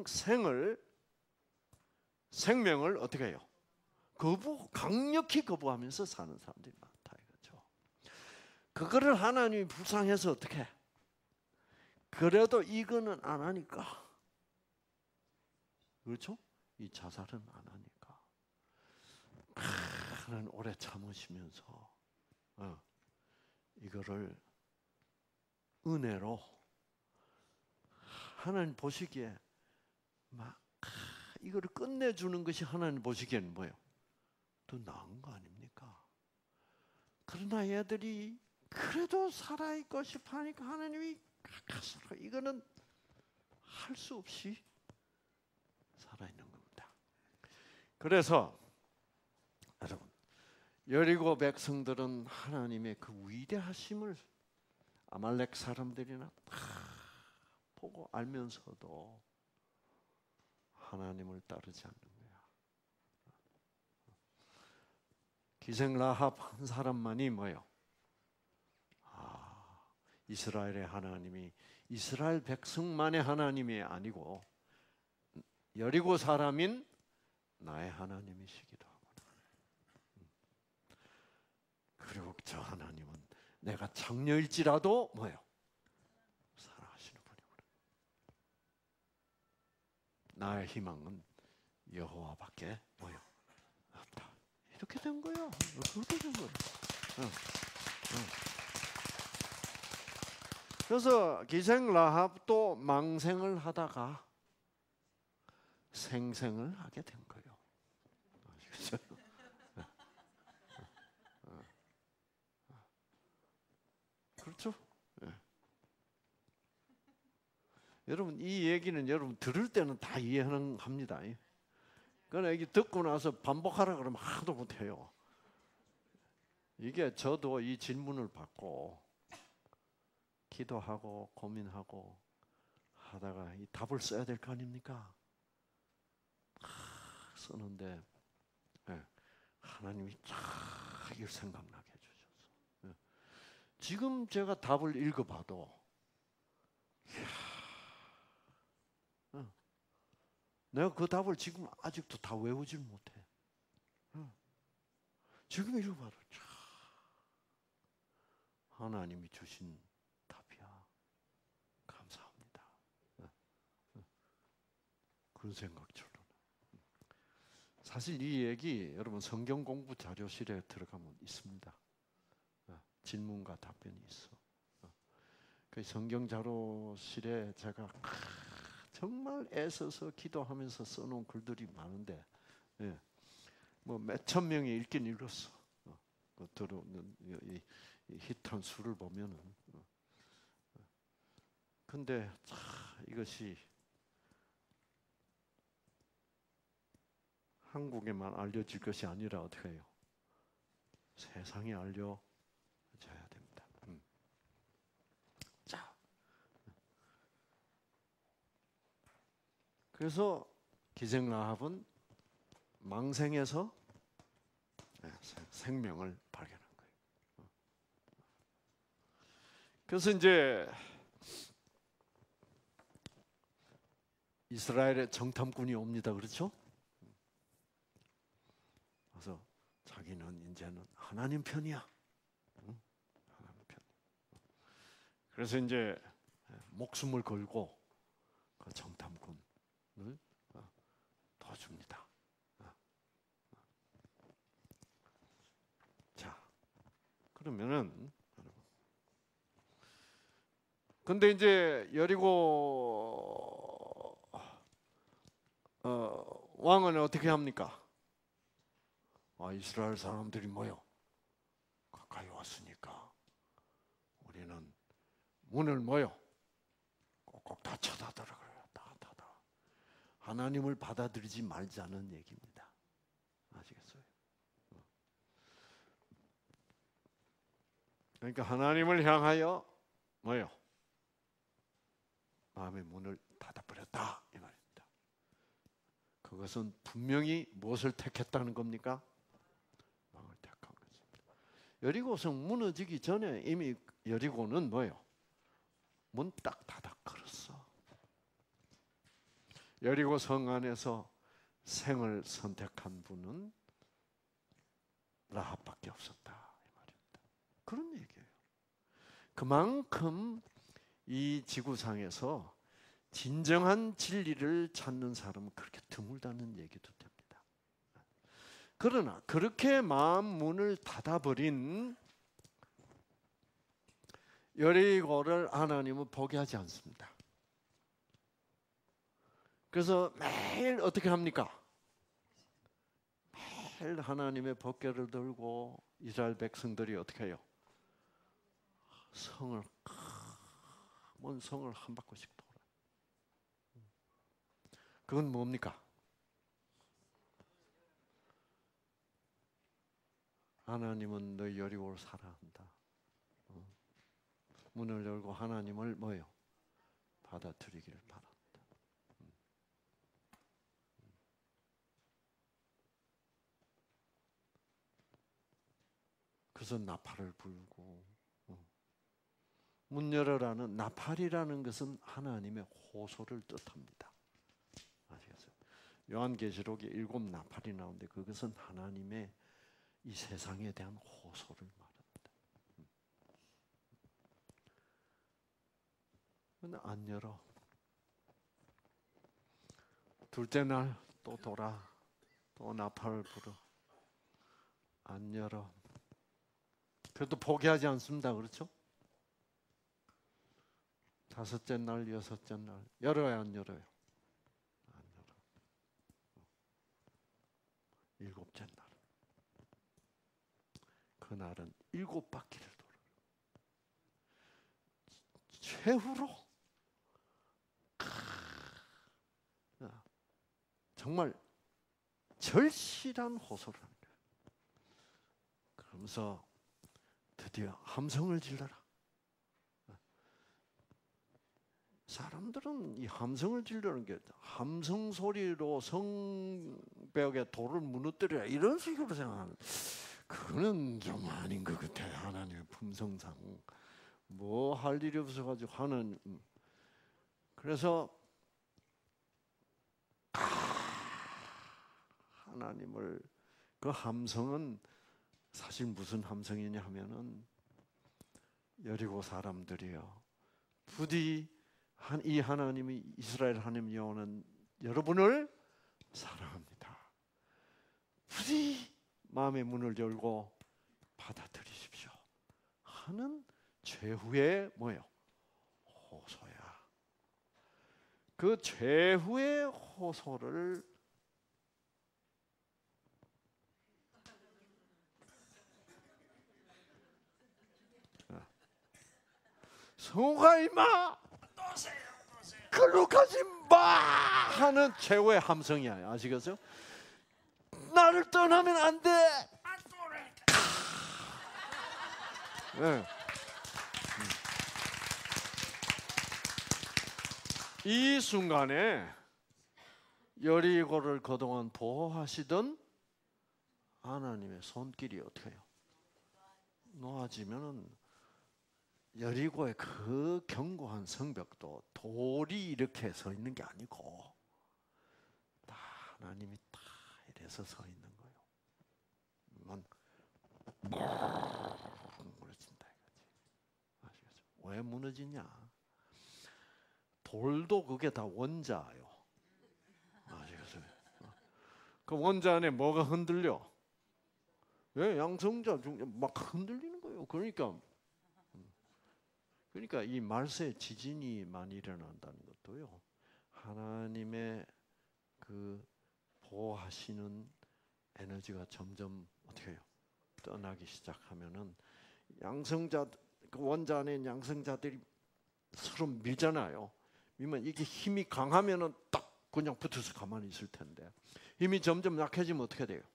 생명을 어떻게 해요? 강력히 거부하면서 사는 사람들이 많다 이거죠. 그거를 하나님이 불쌍해서 어떻게 해? 그래도 이거는 안 하니까. 그렇죠? 이 자살은 안 하니까. 하나님 오래 참으시면서 이거를 은혜로 하나님 보시기에 막 이거를 끝내주는 것이 하나님 보시기에는 뭐예요? 더 나은 거 아닙니까? 그러나 얘들이 그래도 살아있고 싶어 하니까 하나님이 이거는 할 수 없이 살아있는 겁니다. 그래서 여러분 여리고 백성들은 하나님의 그 위대하심을 아말렉 사람들이나 다 보고 알면서도 하나님을 따르지 않는 거야. 기생 라합 한 사람만이 뭐예요? 이스라엘의 하나님이 이스라엘 백성만의 하나님이 아니고 여리고 사람인 나의 하나님이시기도 하구나. 그리고 저 하나님은 내가 장녀일지라도 뭐예요? 사랑하시는 분이구나. 나의 희망은 여호와밖에 뭐예요? 없다. 이렇게 된 거예요. 그렇게 된 거예요. 그래서 기생 라합도 망생을 하다가 생생을 하게 된 거예요. 그렇죠? 네. 여러분 이 얘기는 여러분 들을 때는 다 이해는 합니다. 그러나 이게 듣고 나서 반복하라 그러면 하나도 못해요. 이게 저도 이 질문을 받고 기도하고 고민하고 하다가 이 답을 써야 될 거 아닙니까? 쓰는데 하나님이 쫙 이걸 생각나게 해주셨어. 지금 제가 답을 읽어봐도 내가 그 답을 지금 아직도 다 외우질 못해. 지금 읽어봐도 하나님이 주신 답이야. 감사합니다. 그런 생각처럼. 사실 이 얘기 여러분 성경 공부 자료실에 들어가면 있습니다. 질문과 답변이 있어. 그 성경 자료실에 제가 정말 애써서 기도하면서 써놓은 글들이 많은데, 뭐 몇천 명이 읽긴 읽었어. 들어오는 이 히트한 수를 보면은. 근데 이것이 한국에만 알려질 것이 아니라 어떻게 해요? 세상에 알려져야 됩니다. 자, 그래서 기생라합은 망생에서 생명을 발견한 거예요. 그래서 이제 이스라엘의 정탐꾼이 옵니다. 그렇죠? 그래서 자기는 이제는 하나님 편이야. 하나님 편. 그래서 이제 목숨을 걸고 그 정탐꾼을 도와줍니다. 자, 그러면은 근데 이제 여리고 왕은 어떻게 합니까? 이스라엘 사람들이 모여 가까이 왔으니까 우리는 문을 모여 꼭꼭 다 쳐다들어가요. 다 닫아. 하나님을 받아들이지 말자는 얘기입니다. 아시겠어요? 그러니까 하나님을 향하여 뭐요? 마음의 문을 닫아버렸다 이 말입니다. 그것은 분명히 무엇을 택했다는 겁니까? 왕을 택한 것입니다. 여리고성 무너지기 전에 이미 여리고는 뭐요? 문 딱 닫아 걸었어. 여리고 성 안에서 생을 선택한 분은 라합밖에 없었다 이 말입니다. 그런 얘기예요. 그만큼 이 지구상에서 진정한 진리를 찾는 사람은 그렇게 드물다는 얘기도 됩니다. 그러나 그렇게 마음 문을 닫아버린 여리고를 하나님은 포기하지 않습니다. 그래서 매일 어떻게 합니까? 매일 하나님의 법궤를 들고 이스라엘 백성들이 어떻게 해요? 먼 성을 한 바퀴씩 돌아요. 그건 뭡니까? 하나님은 너희 여리고를 사랑한다. 문을 열고 하나님을 뭐요? 받아들이기를 바란다. 그래서 나팔을 불고 문 열어라는 나팔이라는 것은 하나님의 호소를 뜻합니다. 아시겠어요? 요한계시록에 7 나팔이 나오는데 그것은 하나님의 이 세상에 대한 호소를 말합니다. 근데 안 열어. 둘째 날 또 돌아. 또 나팔을 불어. 안 열어. 그래도 포기하지 않습니다. 그렇죠? 다섯째 날, 여섯째 날 열어요, 안 열어요? 안 열어. 일곱째 날. 그날은 7바퀴를 돌아요. 최후로 정말 절실한 호소를 하는 거예요. 그러면서 드디어 함성을 질러라. 사람들은 이 함성을 지르는 게 함성 소리로 성벽에 돌을 무너뜨려라 이런 식으로 생각하는, 그거는 좀 아닌 것 같아. 하나님의 품성상 뭐 할 일이 없어가지고 하는. 그래서 하나님을, 그 함성은 사실 무슨 함성이냐 하면은 여리고 사람들이요, 부디 이 하나님이, 이스라엘 하나님 여호와는 여러분을 사랑합니다. 부디 마음의 문을 열고 받아들이십시오 하는 최후의 뭐예요? 호소야. 그 최후의 호소를 성우가 임마 글로 가지 마 하는 최후의 함성이야. 아시겠어요? 나를 떠나면 안 돼. 네. 이 순간에 여리고를 그동안 보호하시던 하나님의 손길이 어떻게 해요? 놓아지면은 여리고의 그 견고한 성벽도 돌이 이렇게 서 있는 게 아니고 다 하나님이 다 이래서 서 있는 거예요. 무너진다 이거지. 아시겠죠? 왜 무너지냐? 돌도 그게 다 원자예요. 아시겠어요? 그 원자 안에 뭐가 흔들려? 왜 양성자 중에 막 흔들리는 거예요. 그러니까 이 말세에 지진이 많이 일어난다는 것도요. 하나님의 그 보호하시는 에너지가 점점 어떻게 해요? 떠나기 시작하면은 양성자 그 원자 안에 양성자들이 서로 밀잖아요. 밀면 이게 힘이 강하면은 딱 그냥 붙어서 가만히 있을 텐데 힘이 점점 약해지면 어떻게 돼요?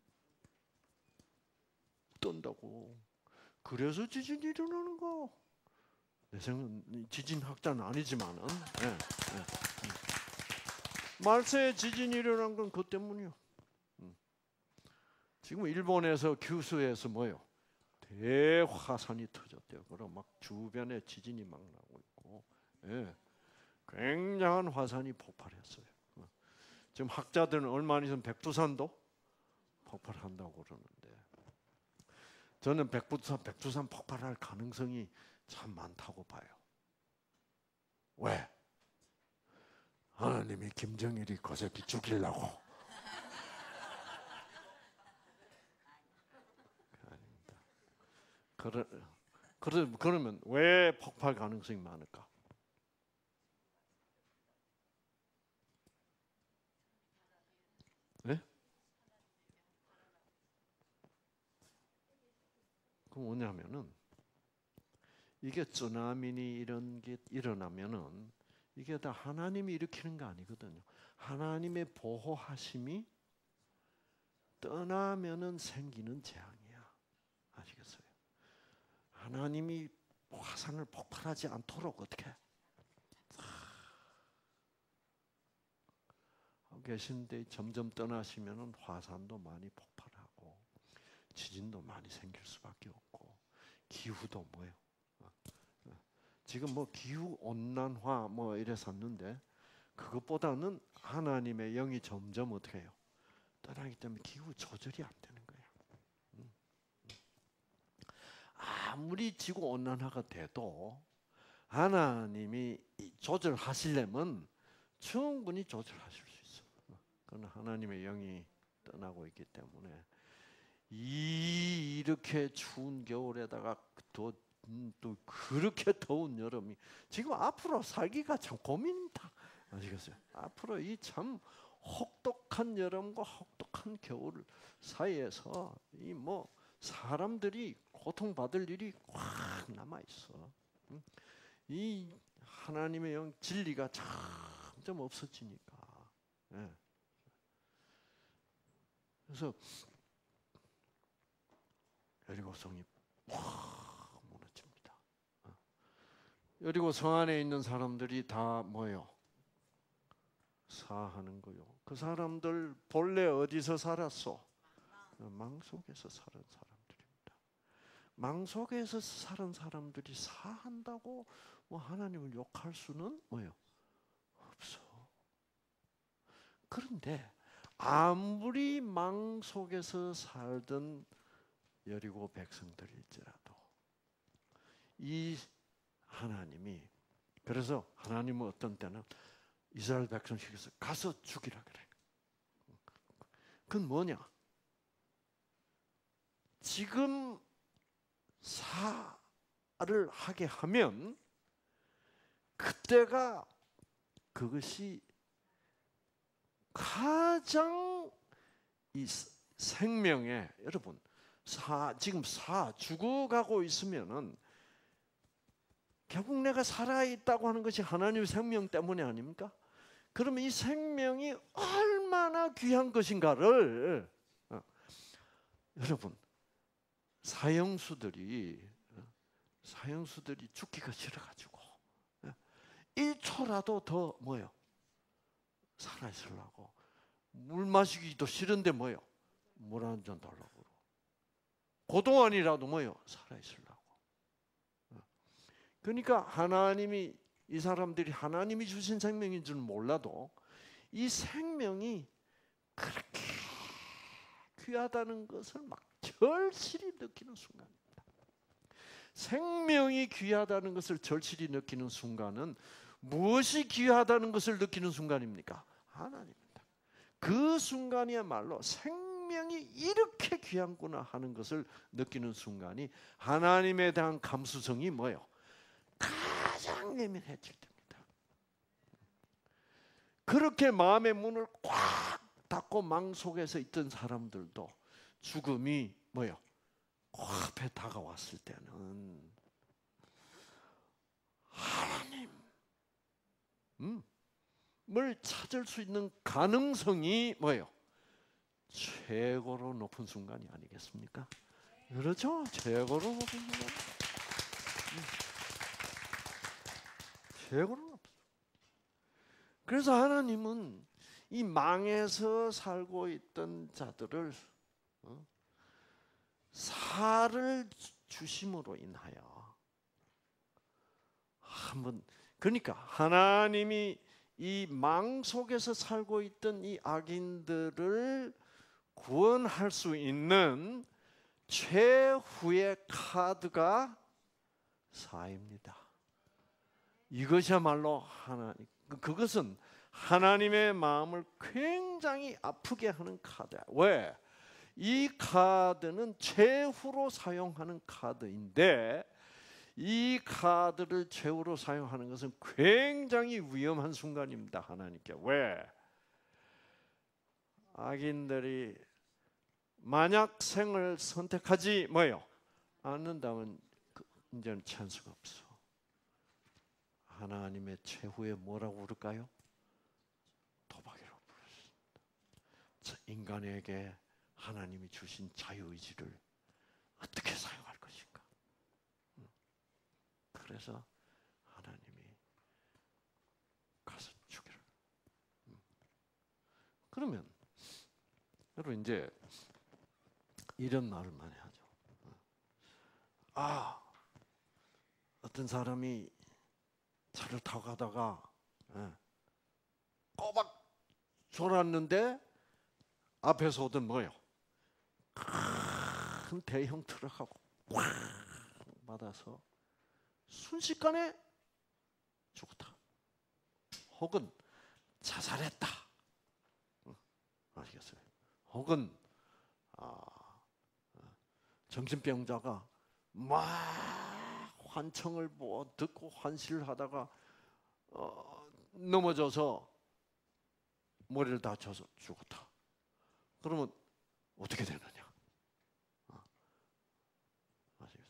뜬다고. 그래서 지진이 일어나는 거. 내 생각은 지진학자는 아니지만은 말세에 지진이 일어난 건 그것 때문이요. 지금 일본에서 규슈에서 뭐요? 대화산이 터졌대요. 그럼 막 주변에 지진이 막 나고 있고, 굉장한 화산이 폭발했어요. 지금 학자들은 얼마 있으면 백두산도 폭발한다고 그러는데, 저는 백두산 폭발할 가능성이 참 많다고 봐요. 왜? 하나님이 김정일이 거세게 죽이려고. 그러면 왜 폭발 가능성이 많을까? 네? 그 뭐냐면은 이게 쓰나미니 이런 게 일어나면은 이게 다 하나님이 일으키는 거 아니거든요. 하나님의 보호하심이 떠나면은 생기는 재앙이야. 아시겠어요? 하나님이 화산을 폭발하지 않도록 어떻게 하고 계신데 점점 떠나시면은 화산도 많이 폭발하고 지진도 많이 생길 수밖에 없고 기후도 뭐예요? 지금 뭐 기후 온난화 뭐 이래서는데 그것보다는 하나님의 영이 점점 어떻게 해요? 떠나기 때문에 기후 조절이 안 되는 거예요. 아무리 지구 온난화가 돼도 하나님이 조절하시려면 충분히 조절하실 수 있어. 그건 하나님의 영이 떠나고 있기 때문에 이렇게 추운 겨울에다가 또 그렇게 더운 여름이 지금 앞으로 살기가 참 고민입니다. 아시겠어요? 앞으로 이 참 혹독한 여름과 혹독한 겨울 사이에서 이 뭐 사람들이 고통받을 일이 꽉 남아 있어. 이 하나님의 영 진리가 점점 없어지니까. 그래서 여리고성이 확 무너집니다. 여리고 성 안에 있는 사람들이 다 뭐예요? 사하는 거요. 그 사람들 본래 어디서 살았어? 망 속에서 사는 사람들입니다. 망 속에서 사는 사람들이 사한다고 뭐 하나님을 욕할 수는 뭐예요? 없어. 그런데 아무리 망 속에서 살던 여리고 백성들일지라도 이 하나님이 그래서 하나님은 어떤 때는 이스라엘 백성에게서 가서 죽이라 그래. 그건 뭐냐? 지금 사를 하게 하면 그때가 그것이 가장 이 생명에 여러분 지금 죽어가고 있으면은 결국 내가 살아있다고 하는 것이 하나님의 생명 때문에 아닙니까? 그러면 이 생명이 얼마나 귀한 것인가를 여러분 사형수들이 죽기가 싫어가지고 1초라도 더 뭐요? 살아있으려고 물 마시기도 싫은데 뭐요? 물 한 잔 달라고 고동안이라도 뭐요? 살아있으려고. 그러니까 하나님이 이 사람들이 하나님이 주신 생명인 줄 몰라도 이 생명이 그렇게 귀하다는 것을 막 절실히 느끼는 순간입니다. 생명이 귀하다는 것을 절실히 느끼는 순간은 무엇이 귀하다는 것을 느끼는 순간입니까? 하나님입니다. 그 순간이야말로 생명이 이렇게 귀한구나 하는 것을 느끼는 순간이 하나님에 대한 감수성이 뭐예요? 가장 예민해질 때입니다. 그렇게 마음의 문을 꽉 닫고 망 속에서 있던 사람들도 죽음이 뭐예요? 코앞에 다가왔을 때는 하나님을 찾을 수 있는 가능성이 뭐예요? 최고로 높은 순간이 아니겠습니까? 그렇죠? 최고로 높은 순간. 최고로 높은. 그래서 하나님은 이 망에서 살고 있던 자들을 살을 주심으로 인하여 한번 그러니까 하나님이 이 망 속에서 살고 있던 이 악인들을 구원할 수 있는 최후의 카드가 사입니다. 이것이야말로 그것은 하나님의 마음을 굉장히 아프게 하는 카드야. 왜? 이 카드는 최후로 사용하는 카드인데 이 카드를 최후로 사용하는 것은 굉장히 위험한 순간입니다. 하나님께. 왜? 악인들이 만약 생을 선택하지 뭐예요? 않는다면 이제는 찬스가 없어. 하나님의 최후에 뭐라고 부를까요? 도박이라고 부르습니다. 인간에게 하나님이 주신 자유의지를 어떻게 사용할 것인가? 그래서 하나님이 가서 죽이라. 그러면 여러분 이제 이런 말을 많이 하죠. 어떤 사람이 차를 타고 가다가 꼬박 졸았는데 앞에서 오던 뭐예요? 큰 대형 트럭하고 꽉 맞아서 순식간에 죽었다. 혹은 자살했다. 아시겠어요? 혹은 정신병자가 막 환청을 듣고 환시를 하다가 넘어져서 머리를 다쳐서 죽었다. 그러면 어떻게 되느냐? 아시겠어요?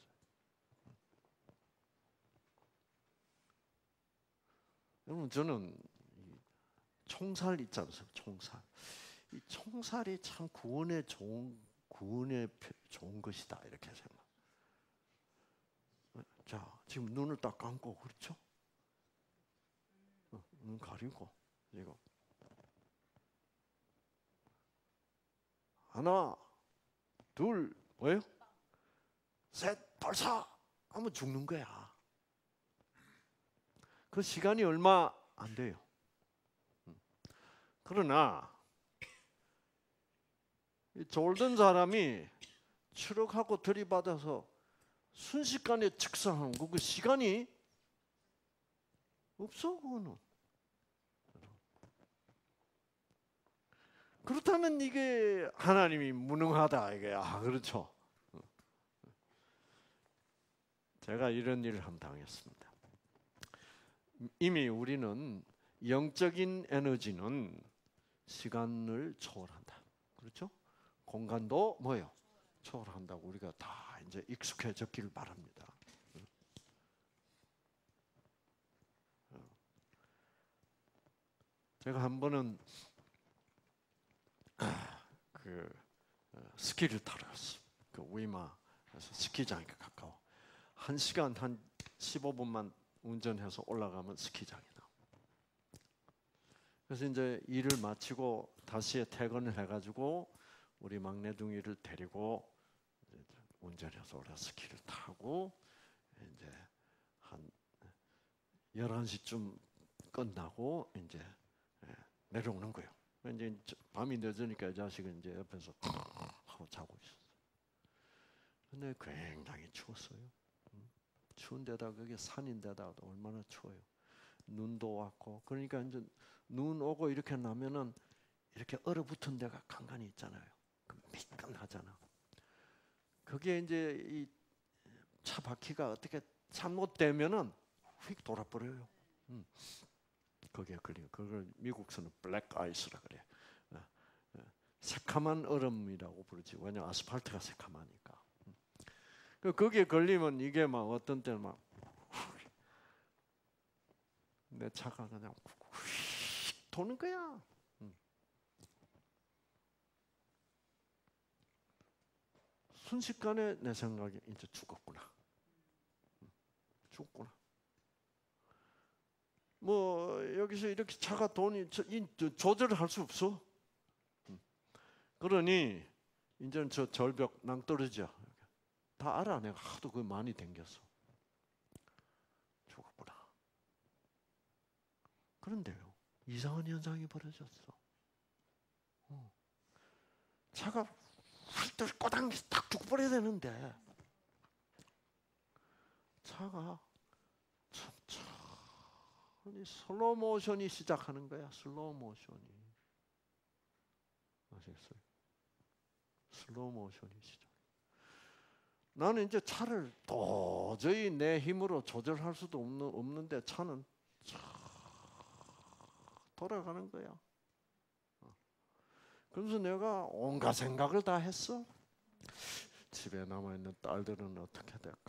여러분 저는 총살 있지 않습니까? 총살. 이 총살이 참 구원에 좋은 것이다 이렇게 생각. 자, 지금 눈을 딱 감고 그렇죠? 눈 가리고 이거 하나, 둘, 뭐예요? 셋, 발사 하면 죽는 거야. 그 시간이 얼마 안 돼요. 그러나 졸던 사람이 추락하고 들이받아서 순식간에 즉사하는 거, 그 시간이 없어 그거는. 그렇다면 이게 하나님이 무능하다 이게 그렇죠. 제가 이런 일을 한번 당했습니다. 이미 우리는 영적인 에너지는 시간을 초월한다. 그렇죠? 공간도 뭐요? 초월한다고 우리가 다 이제 익숙해졌기를 바랍니다. 제가 한 번은 스키를 타러 갔어. 그 우이마에서 스키장이 가까워. 1시간 한 15분만 운전해서 올라가면 스키장이 나와. 그래서 이제 일을 마치고 다시 퇴근을 해가지고 우리 막내둥이를 데리고 운전해서 올라 스키를 타고 이제 한 11시쯤 끝나고 이제 내려오는 거예요. 이제 밤이 늦으니까 이 자식은 이제 옆에서 하고 자고 있었어요. 근데 굉장히 추웠어요. 추운데다 그게 산인데다 얼마나 추워요. 눈도 왔고 그러니까 이제 눈 오고 이렇게 나면은 이렇게 얼어붙은 데가 간간히 있잖아요. 미끈하잖아. 그게 이제 이 차 바퀴가 어떻게 잘못되면은 휙 돌아버려요. 거기에 걸리고 그걸 미국서는 블랙 아이스라 그래. 새카만 얼음이라고 부르지. 왜냐 아스팔트가 새카마니까. 거기에 걸리면 이게 막 어떤 때는 막 내 차가 그냥 휙 도는 거야. 순식간에 내 생각에 이제 죽었구나. 죽었구나. 뭐 여기서 이렇게 차가 도니 조절을 할 수 없어. 그러니 이제는 저 절벽 낭떠러지야. 다 알아. 내가 하도 그 많이 댕겼어. 죽었구나. 그런데요, 이상한 현상이 벌어졌어. 차가 훌쩍 꼬당 딱 죽어버려야 되는데 차가 천천히 슬로우 모션이 시작하는 거야. 슬로우 모션이. 아시겠어요? 슬로우 모션이 시작. 나는 이제 차를 도저히 내 힘으로 조절할 수도 없는데 차는 돌아가는 거야. 그래서 내가 온갖 생각을 다 했어. 집에 남아있는 딸들은 어떻게 될까?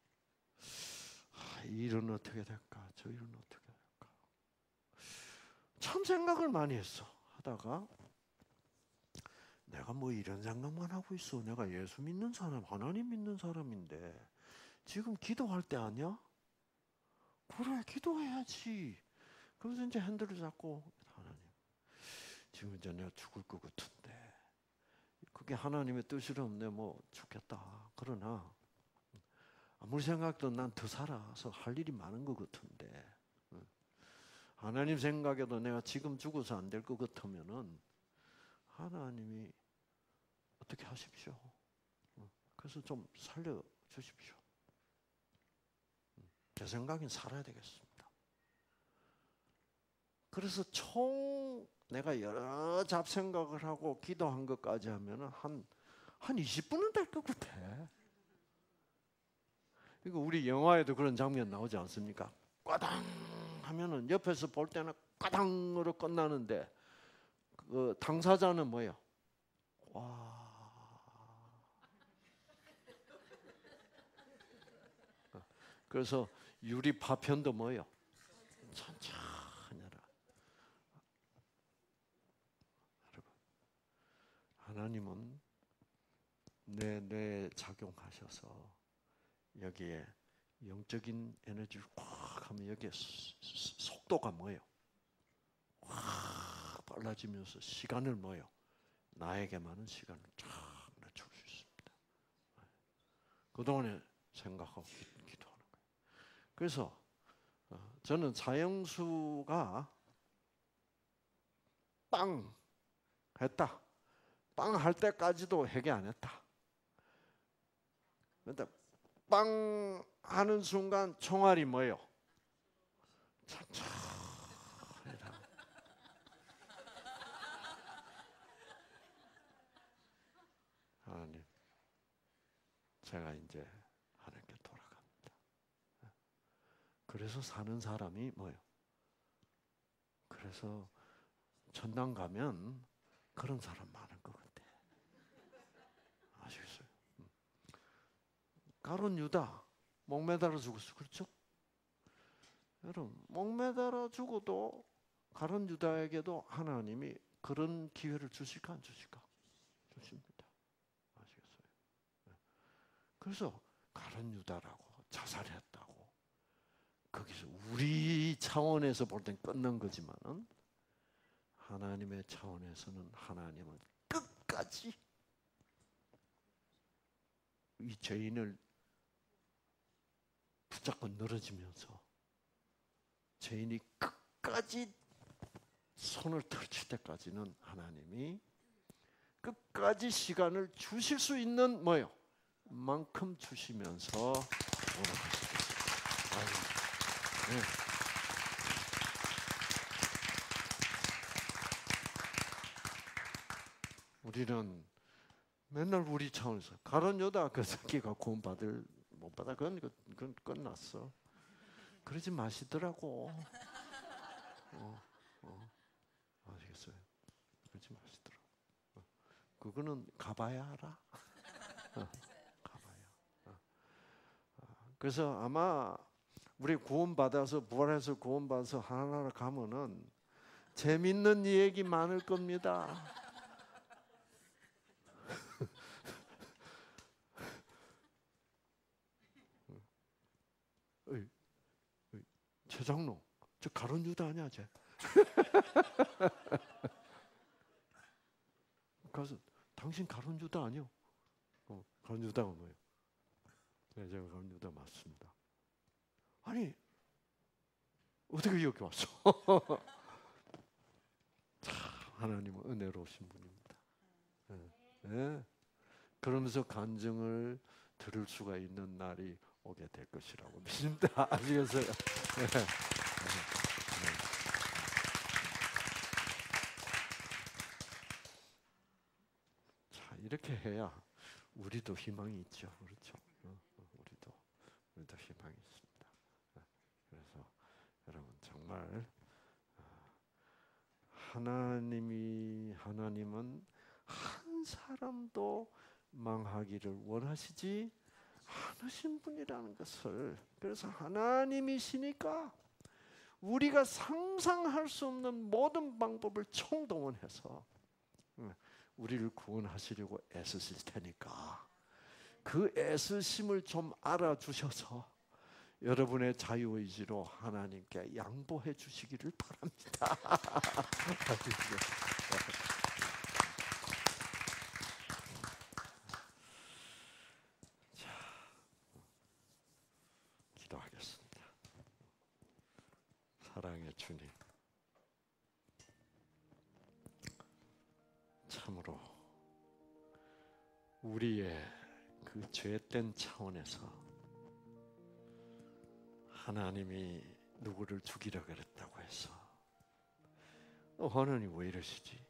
이 일은 어떻게 될까? 저 일은 어떻게 될까? 참 생각을 많이 했어. 하다가 내가 뭐 이런 생각만 하고 있어. 내가 예수 믿는 사람, 하나님 믿는 사람인데 지금 기도할 때 아니야? 그래, 기도해야지. 그래서 이제 핸들을 잡고 하나님, 지금 이제 내가 죽을 것 같은데 그게 하나님의 뜻이라면 내가 뭐 죽겠다. 그러나 아무리 생각해도 난 더 살아서 할 일이 많은 것 같은데 하나님 생각에도 내가 지금 죽어서 안 될 것 같으면은 하나님이 어떻게 하십시오. 그래서 좀 살려 주십시오. 제 생각엔 살아야 되겠습니다. 그래서 총 내가 여러 잡생각을 하고 기도한 것까지 하면은 한 20분은 될 것 같아. 이거 우리 영화에도 그런 장면 나오지 않습니까? 꽈당 하면은 옆에서 볼 때는 꽈당으로 끝나는데 그 당사자는 뭐예요? 와. 그래서 유리 파편도 뭐예요? 천천히 해라. 여러분, 하나님은 뇌 작용하셔서 여기에 영적인 에너지를 확 하면 여기에 속도가 뭐예요? 확 빨라지면서 시간을 뭐예요? 나에게만은 시간을 쫙 낮출 수 있습니다. 그동안에 생각하고 기도하는 거예요. 그래서 저는 사형수가 빵 했다. 빵 할 때까지도 회개 안 했다. 그런데 빵 하는 순간 총알이 뭐예요? 천천히. 하나님, 제가 이제 하나님께 돌아갑니다. 그래서 사는 사람이 뭐예요? 그래서 천당 가면 그런 사람 많을 것 같아. 아시겠어요? 가룟 유다 목매달아 죽었어. 그렇죠? 여러분, 목매달아 죽어도 가룟 유다에게도 하나님이 그런 기회를 주실까 안 주실까? 주십니다. 아시겠어요? 그래서 가룟 유다라고 자살했다고 거기서 우리 차원에서 볼 땐 끝난 거지만은 하나님의 차원에서는 하나님은 끝까지 이 죄인을 붙잡고 늘어지면서 죄인이 끝까지 손을 털칠 때까지는 하나님이 끝까지 시간을 주실 수 있는 뭐요? 만큼 주시면서 오락하시겠습니다. 네. 우리는 맨날 우리 차원에서 가룟 유다 그 새끼가 구원받을 못 받아 그건 끝났어. 그러지 마시더라고. 아시겠어요? 그러지 마시더라고. 그거는 가봐야 알아. 가봐야. 그래서 아마 우리 구원받아서 부활해서 구원받아서 하나나라 가면은 재밌는 얘기 많을 겁니다. 최 장로, 저 가룟 유다 아니야, 쟤? 가서 당신 가룟 유다 아니요? 가룟 유다가 뭐예요? 네, 제가 가룟 유다 맞습니다. 아니 어떻게 여기 왔어? 참 하나님은 은혜로우신 분입니다. 네. 네. 그러면서 간증을 들을 수가 있는 날이 오게 될 것이라고 믿습니다. 아시겠어요? 네. 네. 자, 이렇게 해야 우리도 희망이 있죠. 그렇죠? 우리도 희망이 있습니다. 그래서 여러분 정말 하나님은 한 사람도 망하기를 원하시지 않으신 분이라는 것을, 그래서 하나님이시니까 우리가 상상할 수 없는 모든 방법을 총동원해서 우리를 구원하시려고 애쓰실 테니까 그 애쓰심을 좀 알아주셔서 여러분의 자유의지로 하나님께 양보해 주시기를 바랍니다. 자, 기도하겠습니다. 사랑의 주님, 참으로 우리의 그 죄된 차원에서 하나님이 누구를 죽이려 그랬다고 해서 하나님 왜 이러시지?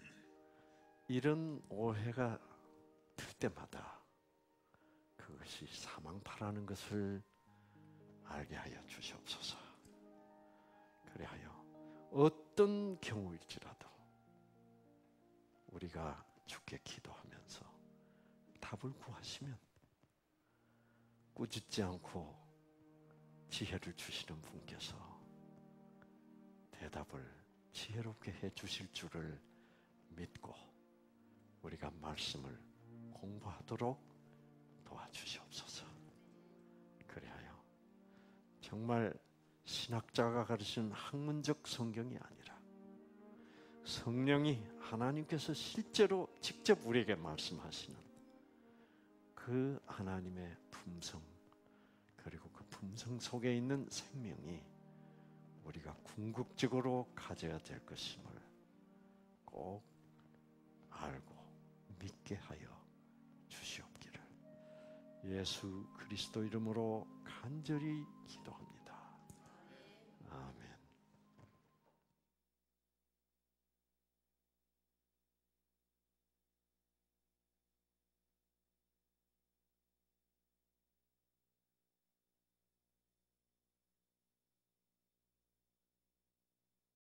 이런 오해가 들 때마다 그것이 사망파라는 것을 알게 하여 주시옵소서. 그리하여 어떤 경우일지라도 우리가 주께 기도하면서 답을 구하시면 꾸짖지 않고 지혜를 주시는 분께서 대답을 지혜롭게 해 주실 줄을 믿고 우리가 말씀을 공부하도록 도와주시옵소서. 그리하여 정말 신학자가 가르치는 학문적 성경이 아니라 성령이 하나님께서 실제로 직접 우리에게 말씀하시는 그 하나님의 품성, 그리고 그 품성 속에 있는 생명이 우리가 궁극적으로 가져야 될 것임을 꼭 알고 믿게 하여 주시옵기를 예수 그리스도 이름으로 간절히 기도합니다.